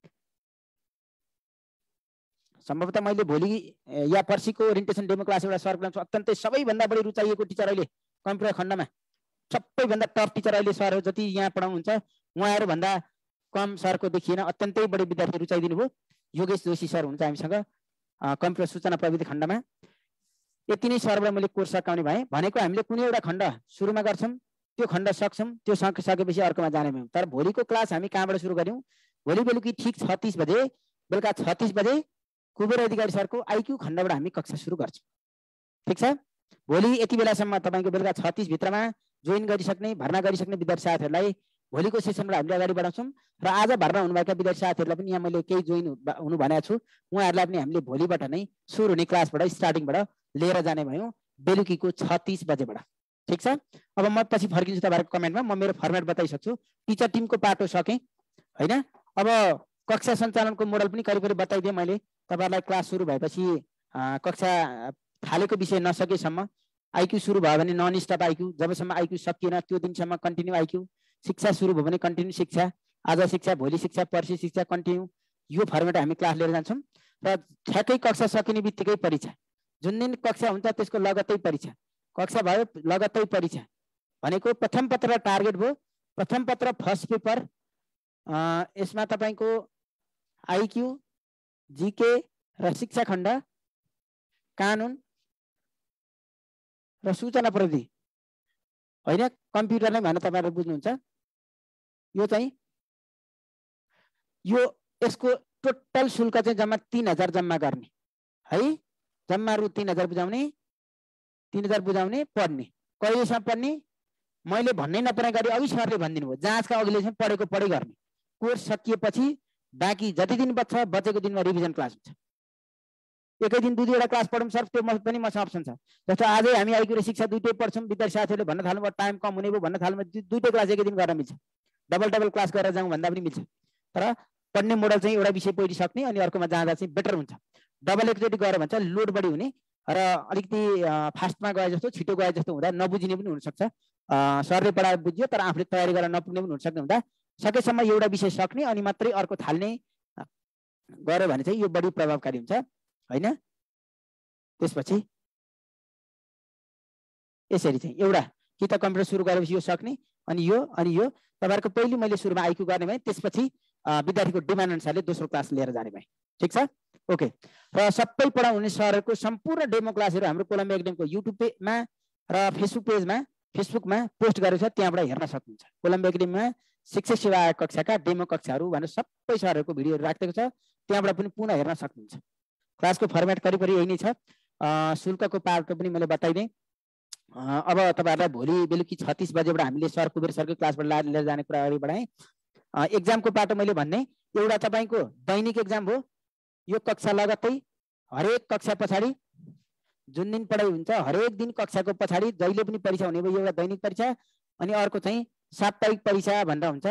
सम्भवतः मैले भोलि या पर्सिको ओरिएन्टेसन डेमो क्लास एउटा सर क्लास अत्यन्तै सबैभन्दा बढी रुचाइएको टिचर अहिले कम्प्युटर खण्डमा सबैभन्दा टप टिचर अहिले सरहरु जति यहाँ पढाउनुहुन्छ उहाँहरु भन्दा कम सरको देखिएन अत्यन्तै बढी विद्यार्थी रुचाइदिनु भयो योगेश जोशी सर हुनुहुन्छ हामीसँग कम्प्युटर सूचना प्रविधि खण्डमा यति नै सरबाट मैले कोर्स सकाउने भएँ। भनेको हामीले कुनै एउटा खण्ड सुरुमा गर्छौँ, त्यो खण्ड सक्छौँ, त्यो सकेपछि अर्कोमा जाने भयौँ। तर भोलिको क्लास हामी कहाँबाट सुरु गऱ्यौँ? भोलि बेलुकी ठिक 36 बजे, बेलुका 36 बजे कुबेर अधिकारी सरको आइक्यू खण्डबाट हामी कक्षा सुरु गर्छौँ। ठिक छ? भोलि यति बेलासम्म तपाईँको बेलुका 36 भित्रमा जोइन गरिसक्ने, भर्ना गरिसक्ने विद्यार्थी साथीहरूलाई भोलिको सेसनबाट हामीले अगाडि बढाउँछौँ। र आज भर्ना हुनुभएका विद्यार्थी साथीहरूलाई पनि यहाँ मैले केही जोइन हुनु भनेको छु, उहाँहरूलाई पनि हामीले भोलिबाट नै सुरु हुने क्लासबाट स्टार्टिङबाट लिएर जाने भयौँ बेलुकीको 36 बजेबाट। ठिक छ? अब म पछि फर्किन्छु तपाईँहरूको कमेन्टमा। म मेरो फर्मेट बताइसक्छु। टिचर टिमको पाटो सकेँ होइन। अब कक्षा सञ्चालनको मोडल पनि करिब करिब बताइदिएँ मैले। तपाईँहरूलाई क्लास सुरु भएपछि कक्षा थालेको विषय नसकेसम्म आइक्यू सुरु भयो भने नन स्टप आइक्यू, जबसम्म आइक्यू सकिएन त्यो दिनसम्म कन्टिन्यू आइक्यू, शिक्षा सुरु भयो भने कन्टिन्यू शिक्षा, आज शिक्षा, भोलि शिक्षा, पर्सि शिक्षा, कन्टिन्यू, यो फर्मेट हामी क्लास लिएर जान्छौँ। र ठ्याक्कै कक्षा सकिने बित्तिकै परीक्षा, जुन दिन कक्षा हुन्छ त्यसको लगत्तै परीक्षा, कक्षा भयो लगत्तै परीक्षा भनेको प्रथम पत्र टार्गेट भयो। प्रथम पत्र फर्स्ट पेपर, यसमा तपाईँको आइक्यू, जिके र शिक्षा खण्ड, कानुन र सूचना प्रविधि होइन, कम्प्युटर नै भनेर तपाईँहरू बुझ्नुहुन्छ। यो चाहिँ यसको टोटल शुल्क चाहिँ जम्मा 3000 जम्मा गर्ने है। जम्मा रु 3000 बुझाउने, 3000 बुझाउने, पढ्ने। कहिलेसम्म पढ्ने? मैले भन्नै नपर्ने गरी अघि सरले भनिदिनु भयो, जाँचका अघिलेसम्म पढेको पढै गर्ने। कोर्स सकिएपछि बाँकी जति दिन बच्छ बचेको दिनमा रिभिजन क्लास हुन्छ। एकै दिन 2-2वटा क्लास पढौँ सर, त्यो पनि मसँग अप्सन छ। जस्तो आजै हामी आइक्यू र शिक्षा दुइटै पढ्छौँ, विद्यार्थी साथीहरूले भन्न थाल्नुभयो टाइम कम हुने भयो भन्न थाल्नुभयो, दुइटै क्लास एकै दिन गर्न मिल्छ। डबल क्लास गरेर जाउँ भन्दा पनि मिल्छ। तर पढ्ने मोडल चाहिँ एउटा विषय पढि सक्ने अनि अर्कोमा जाँदा चाहिँ बेटर हुन्छ। डबल एकचोटि गएर भन्छ लोड बढी हुने र अलिकति फास्टमा गए जस्तो, छिटो गए जस्तो हुँदा नबुझिने पनि हुनसक्छ। सरले पढाए बुझ्यो तर आफूले तयारी गरेर नपुग्ने पनि हुनसक्ने हुँदा सकेसम्म एउटा विषय सक्ने अनि मात्रै अर्को थाल्ने गऱ्यो भने चाहिँ यो बढी प्रभावकारी हुन्छ होइन। त्यसपछि यसरी चाहिँ एउटा कि त कम्प्युटर सुरु गरेपछि यो सक्ने अनि यो तपाईँहरूको पहिले मैले सुरुमा आइक्यू गर्ने भएँ, त्यसपछि विद्यार्थीको डिमान्ड अनुसारले दोस्रो क्लास लिएर जाने भएँ। ठिक छ? ओके। र सबै पढाउने सरहरूको सम्पूर्ण डेमो क्लासहरू हाम्रो कोलम्बिया एकाडेमीको युट्युबमा र फेसबुकमा पोस्ट गरेको छ, त्यहाँबाट हेर्न सक्नुहुन्छ। कोलम्बिया एकाडेमीमा शिक्षक सेवा आयोग कक्षाका डेमो कक्षाहरू भनेर सबै सरहरूको भिडियोहरू राखिदिएको छ, त्यहाँबाट पनि पुनः हेर्न सक्नुहुन्छ। क्लासको फर्मेट करिब यही नै छ। शुल्कको पार्ट पनि मैले बताइदिएँ। अब तपाईँहरूलाई भोलि बेलुकी 36 बजेबाट हामीले सर कुबेर सरकै क्लासबाट लिएर जाने कुरा अगाडि बढाएँ। एक्जामको पाटो मैले भन्ने एउटा तपाईँको दैनिक एक्जाम हो। यो कक्षा लगत्तै हरेक कक्षा पछाडि जुन दिन पढाइ हुन्छ हरेक दिन कक्षाको पछाडि जहिले पनि परीक्षा हुने भयो, एउटा दैनिक परीक्षा अनि अर्को चाहिँ साप्ताहिक परीक्षा भनेर हुन्छ।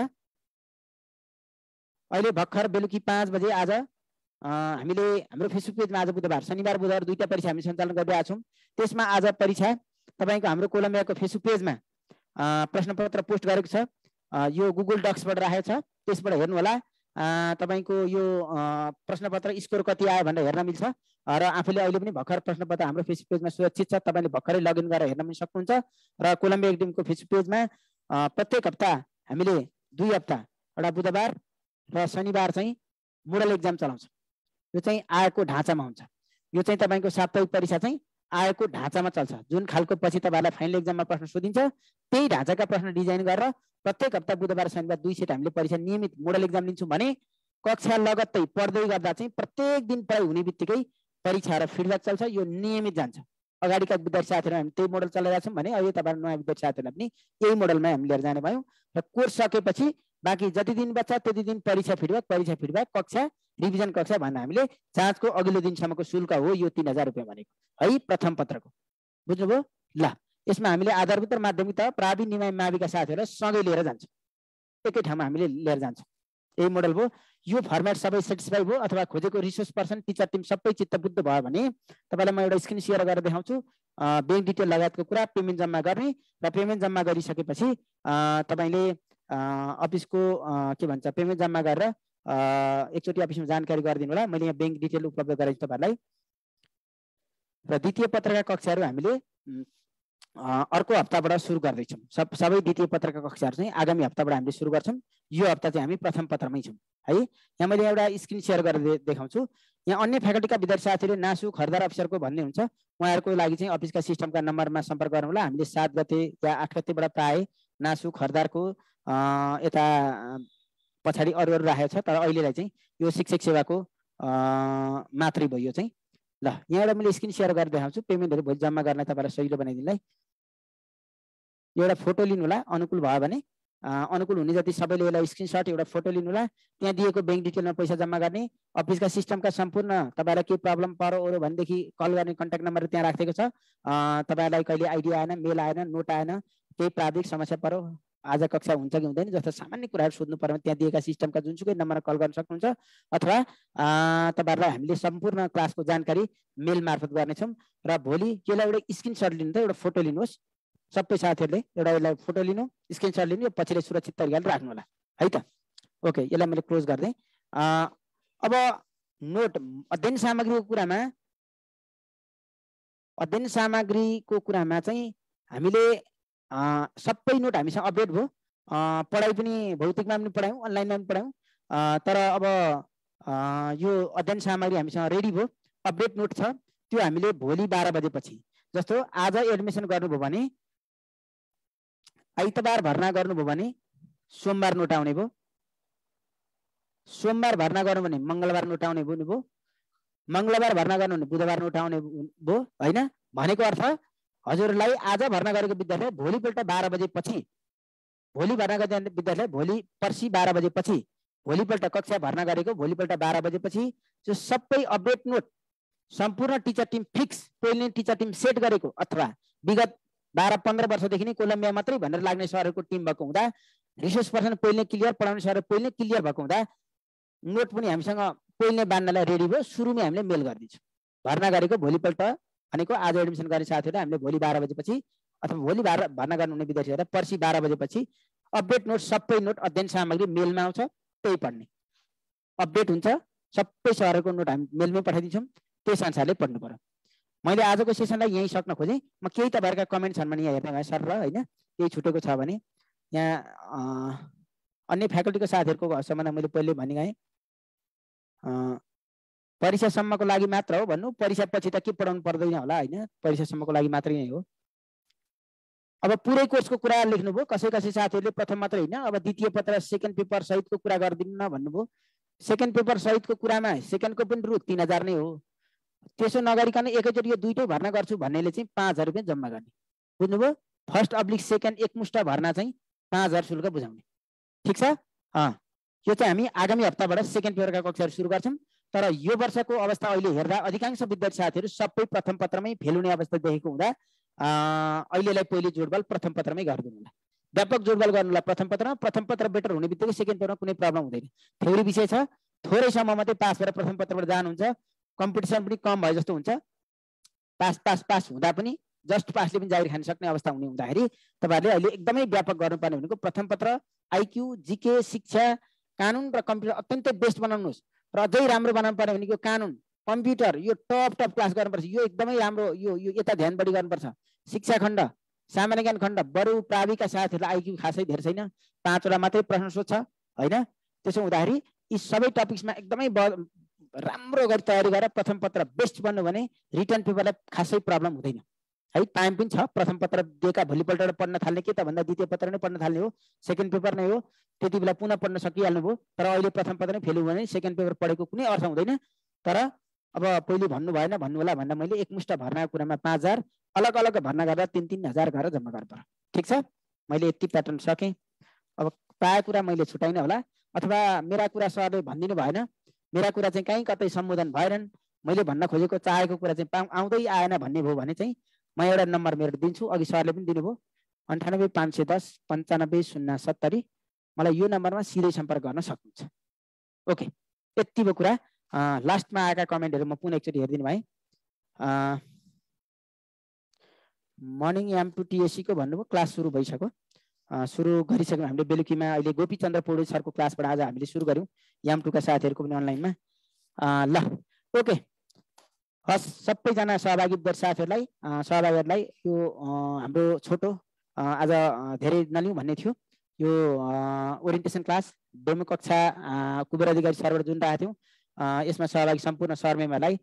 अहिले भर्खर बेलुकी 5 बजे आज हामीले हाम्रो फेसबुक पेजमा आज बुधबार, शनिबार बुधबार दुईटा परीक्षा हामी सञ्चालन गरिरहेका छौँ। त्यसमा आज परीक्षा तपाईँको हाम्रो कोलम्बियाको फेसबुक पेजमा प्रश्नपत्र पोस्ट गरेको छ। यो गुगल डक्सबाट राखेको छ, त्यसबाट हेर्नु होला। तपाईँको यो प्रश्नपत्र स्कोर कति आयो भनेर हेर्न मिल्छ र आफूले अहिले पनि भर्खर प्रश्नपत्र हाम्रो फेसबुक पेजमा सुरक्षित छ, तपाईँले भर्खरै लगइन गरेर हेर्न पनि सक्नुहुन्छ। र कोलम्बिया एकाडेमीको फेसबुक पेजमा प्रत्येक हप्ता हामीले 2 हप्ता एउटा बुधबार र शनिबार चाहिँ मोडल एक्जाम चलाउँछ। यो चाहिँ आएको ढाँचामा हुन्छ। यो चाहिँ तपाईँको साप्ताहिक परीक्षा चाहिँ आएको ढाँचामा चल्छ। जुन खालको पछि तपाईँहरूलाई फाइनल एक्जाममा प्रश्न सोधिन्छ त्यही ढाँचाका प्रश्न डिजाइन गरेर प्रत्येक हप्ता बुधबार शनिबार 2 सेट हामीले परीक्षा नियमित मोडल एक्जाम लिन्छौँ भने कक्षा लगत्तै पढ्दै गर्दा चाहिँ प्रत्येक दिन पढाइ हुने बित्तिकै परीक्षा र फिडब्याक चल्छ। यो नियमित जान्छ। अगाडिका विद्यार्थी साथीहरू हामी त्यही मोडल चलाइरहेका छौँ भने अहिले तपाईँहरू नयाँ विद्यार्थी साथीहरूलाई पनि यही मोडलमै हामी लिएर जाने भयौँ। र कोर्स सकेपछि बाँकी जति दिन बच्छ त्यति दिन परीक्षा फिडब्याक कक्षा रिभिजन कक्षा भनेर हामीले जाँचको अघिल्लो दिनसम्मको शुल्क हो यो 3000 रुपियाँ भनेको है प्रथम पत्रको। बुझ्नुभयो? ल यसमा हामीले आधारभूत र माध्यमिक तह प्रावि निमाई माविका साथीहरूलाई सँगै लिएर जान्छौँ, एकै ठाउँमा हामीले लिएर जान्छौँ। यही मोडल भयो। यो फर्मेट सबै सेटिस्फाई भयो अथवा खोजेको रिसोर्स पर्सन टिचर टिम सबै चित्तबुद्ध भयो भने तपाईँलाई म एउटा स्क्रिन सेयर गरेर देखाउँछु। ब्याङ्क डिटेल लगायतको कुरा, पेमेन्ट जम्मा गर्ने र पेमेन्ट जम्मा गरिसकेपछि तपाईँले अफिसको के भन्छ पेमेन्ट जम्मा गरेर एकचोटि अफिसमा जानकारी गरिदिनु होला। मैले यहाँ ब्याङ्क डिटेल उपलब्ध गराइछु तपाईँहरूलाई। र द्वितीय पत्रका कक्षाहरू हामीले अर्को हप्ताबाट सुरु गर्दैछौँ। सबै द्वितीय पत्रका कक्षाहरू चाहिँ आगामी हप्ताबाट हामीले सुरु गर्छौँ। यो हप्ता चाहिँ हामी प्रथम पत्रमै छौँ है। यहाँ मैले एउटा स्क्रिन सेयर गरेर देखाउँछु। यहाँ अन्य फ्याकल्टीका विद्यार्थी साथीहरूले नासु खरिदार अफिसरको भन्ने हुन्छ, उहाँहरूको लागि चाहिँ अफिसका सिस्टमका नम्बरमा सम्पर्क गर्नु होला। हामीले 7 गते या 8 गतेबाट प्राय नासु खरिदारको यता पछाडि अरू राखेको छ, तर अहिलेलाई चाहिँ यो शिक्षक सेवाको मात्रै भयो चाहिँ। ल यहाँ एउटा मैले स्क्रिन सेयर गरेर देखाउँछु। पेमेन्टहरू भोलि जम्मा गर्न तपाईँलाई सजिलो बनाइदिनुलाई एउटा फोटो लिनु होला, अनुकूल भयो भने अनुकूल हुने जति सबैले यसलाई स्क्रिनसट एउटा फोटो लिनु होला। त्यहाँ दिएको बैंक डिटेलमा पैसा जम्मा गर्ने, अफिसका सिस्टमका सम्पूर्ण तपाईँलाई के प्रब्लम पर्यो ओर्यो भनेदेखि कल गर्ने कन्ट्याक्ट नम्बर त्यहाँ राखेको छ। तपाईँलाई कहिले आइडी आएन, मेल आएन, नोट आएन, केही प्राविधिक समस्या पर्यो, आज कक्षा हुन्छ कि हुँदैन जस्तो सामान्य कुराहरू सोध्नु पर्यो त्यहाँ दिएका सिस्टमका जुनसुकै नम्बरमा कल गर्न सक्नुहुन्छ, अथवा तपाईँहरूलाई हामीले सम्पूर्ण क्लासको जानकारी मेल मार्फत गर्नेछौँ। र भोलि यसलाई एउटा स्क्रिनसट लिनु त एउटा फोटो लिनुहोस्, सबै साथीहरूले एउटा यसलाई फोटो लिनु, स्क्रिनसट लिनु, यो पछिले सुरक्षित तरिकाले राख्नु होला है त। ओके, यसलाई मैले क्लोज गर्दै अब नोट अध्ययन सामग्रीको कुरामा चाहिँ हामीले सबै नोट हामीसँग अपडेट भयो। पढाइ पनि भौतिकमा पनि पढायौँ, अनलाइनमा पनि पढायौँ, तर अब यो अध्ययन सामग्री हामीसँग रेडी भयो। अपडेट नोट छ, त्यो हामीले भोलि 12 बजेपछि, जस्तो आज एडमिसन गर्नुभयो भने आइतबार भर्ना गर्नुभयो भने सोमबार नोट आउने भयो, सोमबार भर्ना गर्नु भने मङ्गलबार नोट आउने भयो, मङ्गलबार भर्ना गर्नु भने बुधबार नोट आउने भयो होइन। भनेको अर्थ हजुरलाई आज भर्ना गरेको विद्यार्थी भोलिपल्ट 12 बजेपछि, भोलि भर्ना गर्ने विद्यार्थीलाई भोलि पर्सि 12 बजेपछि, भोलिपल्ट कक्षा भर्ना गरेको भोलिपल्ट 12 बजेपछि जो सबै अपडेट नोट सम्पूर्ण टिचर टिम फिक्स, पहिले टिचर टिम सेट गरेको अथवा विगत 12-15 वर्षदेखि नै कोलम्बिया मात्रै भनेर लाग्ने सरहरूको टिम भएको हुँदा, रिसोर्स पर्सन पहिले क्लियर, पढाउने सरहरू पहिले क्लियर भएको हुँदा नोट पनि हामीसँग पहिले बाँड्नलाई रेडी भयो। सुरुमै हामीले मेल गरिदिन्छौँ। भर्ना गरेको भोलिपल्ट भनेको आज एडमिसन गर्ने साथीहरूलाई हामीले भोलि 12 बजेपछि अथवा भोलि भर्ना गर्नुहुने विद्यार्थीहरूलाई पर्सि 12 बजेपछि अपडेट नोट, सबै नोट अध्ययन सामग्री मेलमा आउँछ, त्यही पढ्ने अपडेट हुन्छ। सबै सरहरूको नोट हामी मेलमै पठाइदिन्छौँ, त्यस अनुसारले पढ्नु पर्यो। मैले आजको सेसनलाई यहीँ सक्न खोजेँ। म केही तपाईँहरूका कमेन्ट छन् भने यहाँ हेर्न गएँ सर र होइन, केही छुटेको छ भने यहाँ अन्य फ्याकल्टीको साथीहरूको सम्बन्ध मैले पहिले भनिगएँ। परीक्षासम्मको लागि मात्र हो भन्नु, परीक्षा पछि त के पढाउनु पर्दैन होला होइन, परीक्षासम्मको लागि मात्रै नै हो। अब पुरै कोर्सको कुरा लेख्नुभयो, कसै कसै साथीहरूले प्रथम मात्रै होइन, अब द्वितीय पत्र सेकेन्ड पेपर सहितको कुरा गरिदिनु न भन्नुभयो। सेकेन्ड पेपर सहितको कुरामा सेकेन्डको पनि रु 3000 नै हो। त्यसो नगरिकन एकैचोटि यो दुईटै भर्ना गर्छु भन्नेले चाहिँ 5000 रुपियाँ जम्मा गर्ने, बुझ्नुभयो। फर्स्ट अब्लिक सेकेन्ड एकमुष्ट भर्ना चाहिँ 5000 शुल्क बुझाउने, ठिक छ। यो चाहिँ हामी आगामी हप्ताबाट सेकेन्ड पेपरका कक्षाहरू सुरु गर्छौँ। तर यो वर्षको अवस्था अहिले हेर्दा अधिकांश विद्यार्थी साथीहरू सबै प्रथम पत्रमै फेल हुने अवस्था देखेको हुँदा अहिलेलाई पहिले जोडबल प्रथम पत्रमै गरिदिनु होला। व्यापक जोडबल गर्नुलाई प्रथम पत्रमा, प्रथम पत्र बेटर हुने बित्तिकै सेकेन्ड पेपरमा कुनै प्रब्लम हुँदैन। थ्योरी विषय छ, थोरै सम्म मात्रै पास भएर प्रथम पत्रबाट जानुहुन्छ, कम्पिटिसन पनि कम भए जस्तो हुन्छ। पास हुँदा पनि जस्ट पासले पनि जागिर खान सक्ने अवस्था हुने हुँदाखेरि तपाईँहरूले अहिले एकदमै व्यापक गर्नुपर्ने भनेको प्रथम पत्र, आइक्यू, जिके, शिक्षा, कानुन र कम्प्युटर अत्यन्तै बेस्ट बनाउनुहोस्। र अझै राम्रो बनाउनु पर्ने भनेको कानुन, कम्प्युटर, यो टप क्लास गर्नुपर्छ, यो एकदमै राम्रो, यो यता ध्यान बढी गर्नुपर्छ। शिक्षा खण्ड, सामान्य ज्ञान खण्ड, बरु प्राविका साथीहरूलाई आइक्यू खासै धेरै छैन, 5वटा मात्रै प्रश्न सोध्छ होइन। त्यसो हुँदाखेरि यी सबै टपिक्समा एकदमै राम्रो गरी तयारी गरेर प्रथम पत्र बेस्ट बन्नु भने रिटर्न पेपरलाई खासै प्रब्लम हुँदैन है। टाइम पनि छ, प्रथम पत्र दिएका भोलिपल्ट पढ्न थाल्ने के त भन्दा द्वितीय पत्र नै पढ्न थाल्ने हो, सेकेन्ड पेपर नै हो, त्यति बेला पुनः पढ्न सकिहाल्नु भयो। तर अहिले प्रथम पत्र नै फेल भयो भने सेकेन्ड पेपर पढेको कुनै अर्थ हुँदैन। तर अब पहिले भन्नु भएन भन्नु होला भन्दा मैले एकमुष्ट भर्नाको कुरामा 5000 अलग अलग भर्ना गरेर 3-3000 गरेर जम्मा गर्नु पर्यो, ठिक छ। मैले यति प्याटर्न सकेँ। अब प्रायः कुरा मैले छुटाइनँ होला, अथवा मेरा कुरा सरले भनिदिनु भएन, मेरा कुरा चाहिँ कहीँ कतै सम्बोधन भएनन्, मैले भन्न खोजेको चाहेको कुरा चाहिँ आउँदै आएन भन्ने भयो भने चाहिँ म एउटा नम्बर मेरो दिन्छु, अघि सरले पनि दिनुभयो 98 510 95 070। मलाई यो नम्बरमा सिधै सम्पर्क गर्न सक्नुहुन्छ। ओके, यति भयो कुरा। लास्टमा आएका कमेन्टहरू म पुनः एकचोटि हेरिदिनु भएँ। मर्निङ M2 TSC को भन्नुभयो, क्लास सुरु भइसक्यो, सुरु गरिसक्यौँ हामीले। बेलुकीमा अहिले गोपीचन्द्र पौडेल सरको क्लासबाट आज हामीले सुरु गऱ्यौँ, M2 का साथीहरूको पनि अनलाइनमा। ल ओके, हस्, सबैजना सहभागी विद्यार्थी साथीहरूलाई सहभागीहरूलाई यो हाम्रो छोटो आज धेरै नलिउँ भन्ने थियो यो ओरिएन्टेसन क्लास डेमो कक्षा कुबेर अधिकारी सरबाट जुन राखेको थियौँ यसमा सहभागी सम्पूर्ण सरमेमहरूलाई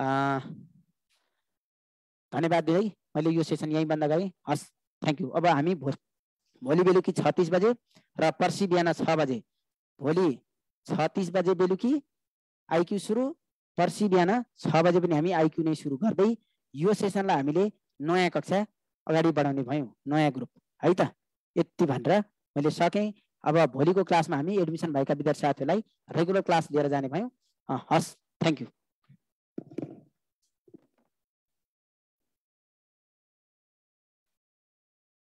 धन्यवाद दिँदै मैले यो सेसन यहीँ बन्द गरेँ। हस्, थ्याङ्क यू। अब हामी भोलि बेलुकी 36 बजे र पर्सि बिहान 6 बजे, भोलि 36 बजे बेलुकी आइक्यू सुरु, पर्सि बिहान 6 बजे पनि हामी आइक्यू नै सुरु गर्दै यो सेसनलाई हामीले नयाँ कक्षा अगाडि बढाउने भयौँ, नयाँ ग्रुप है त। यति भनेर मैले सकेँ। अब भोलिको क्लासमा हामी एडमिसन भएका विद्यार्थी साथीहरूलाई रेगुलर क्लास लिएर जाने भयौँ। हस्, थ्याङ्क यू।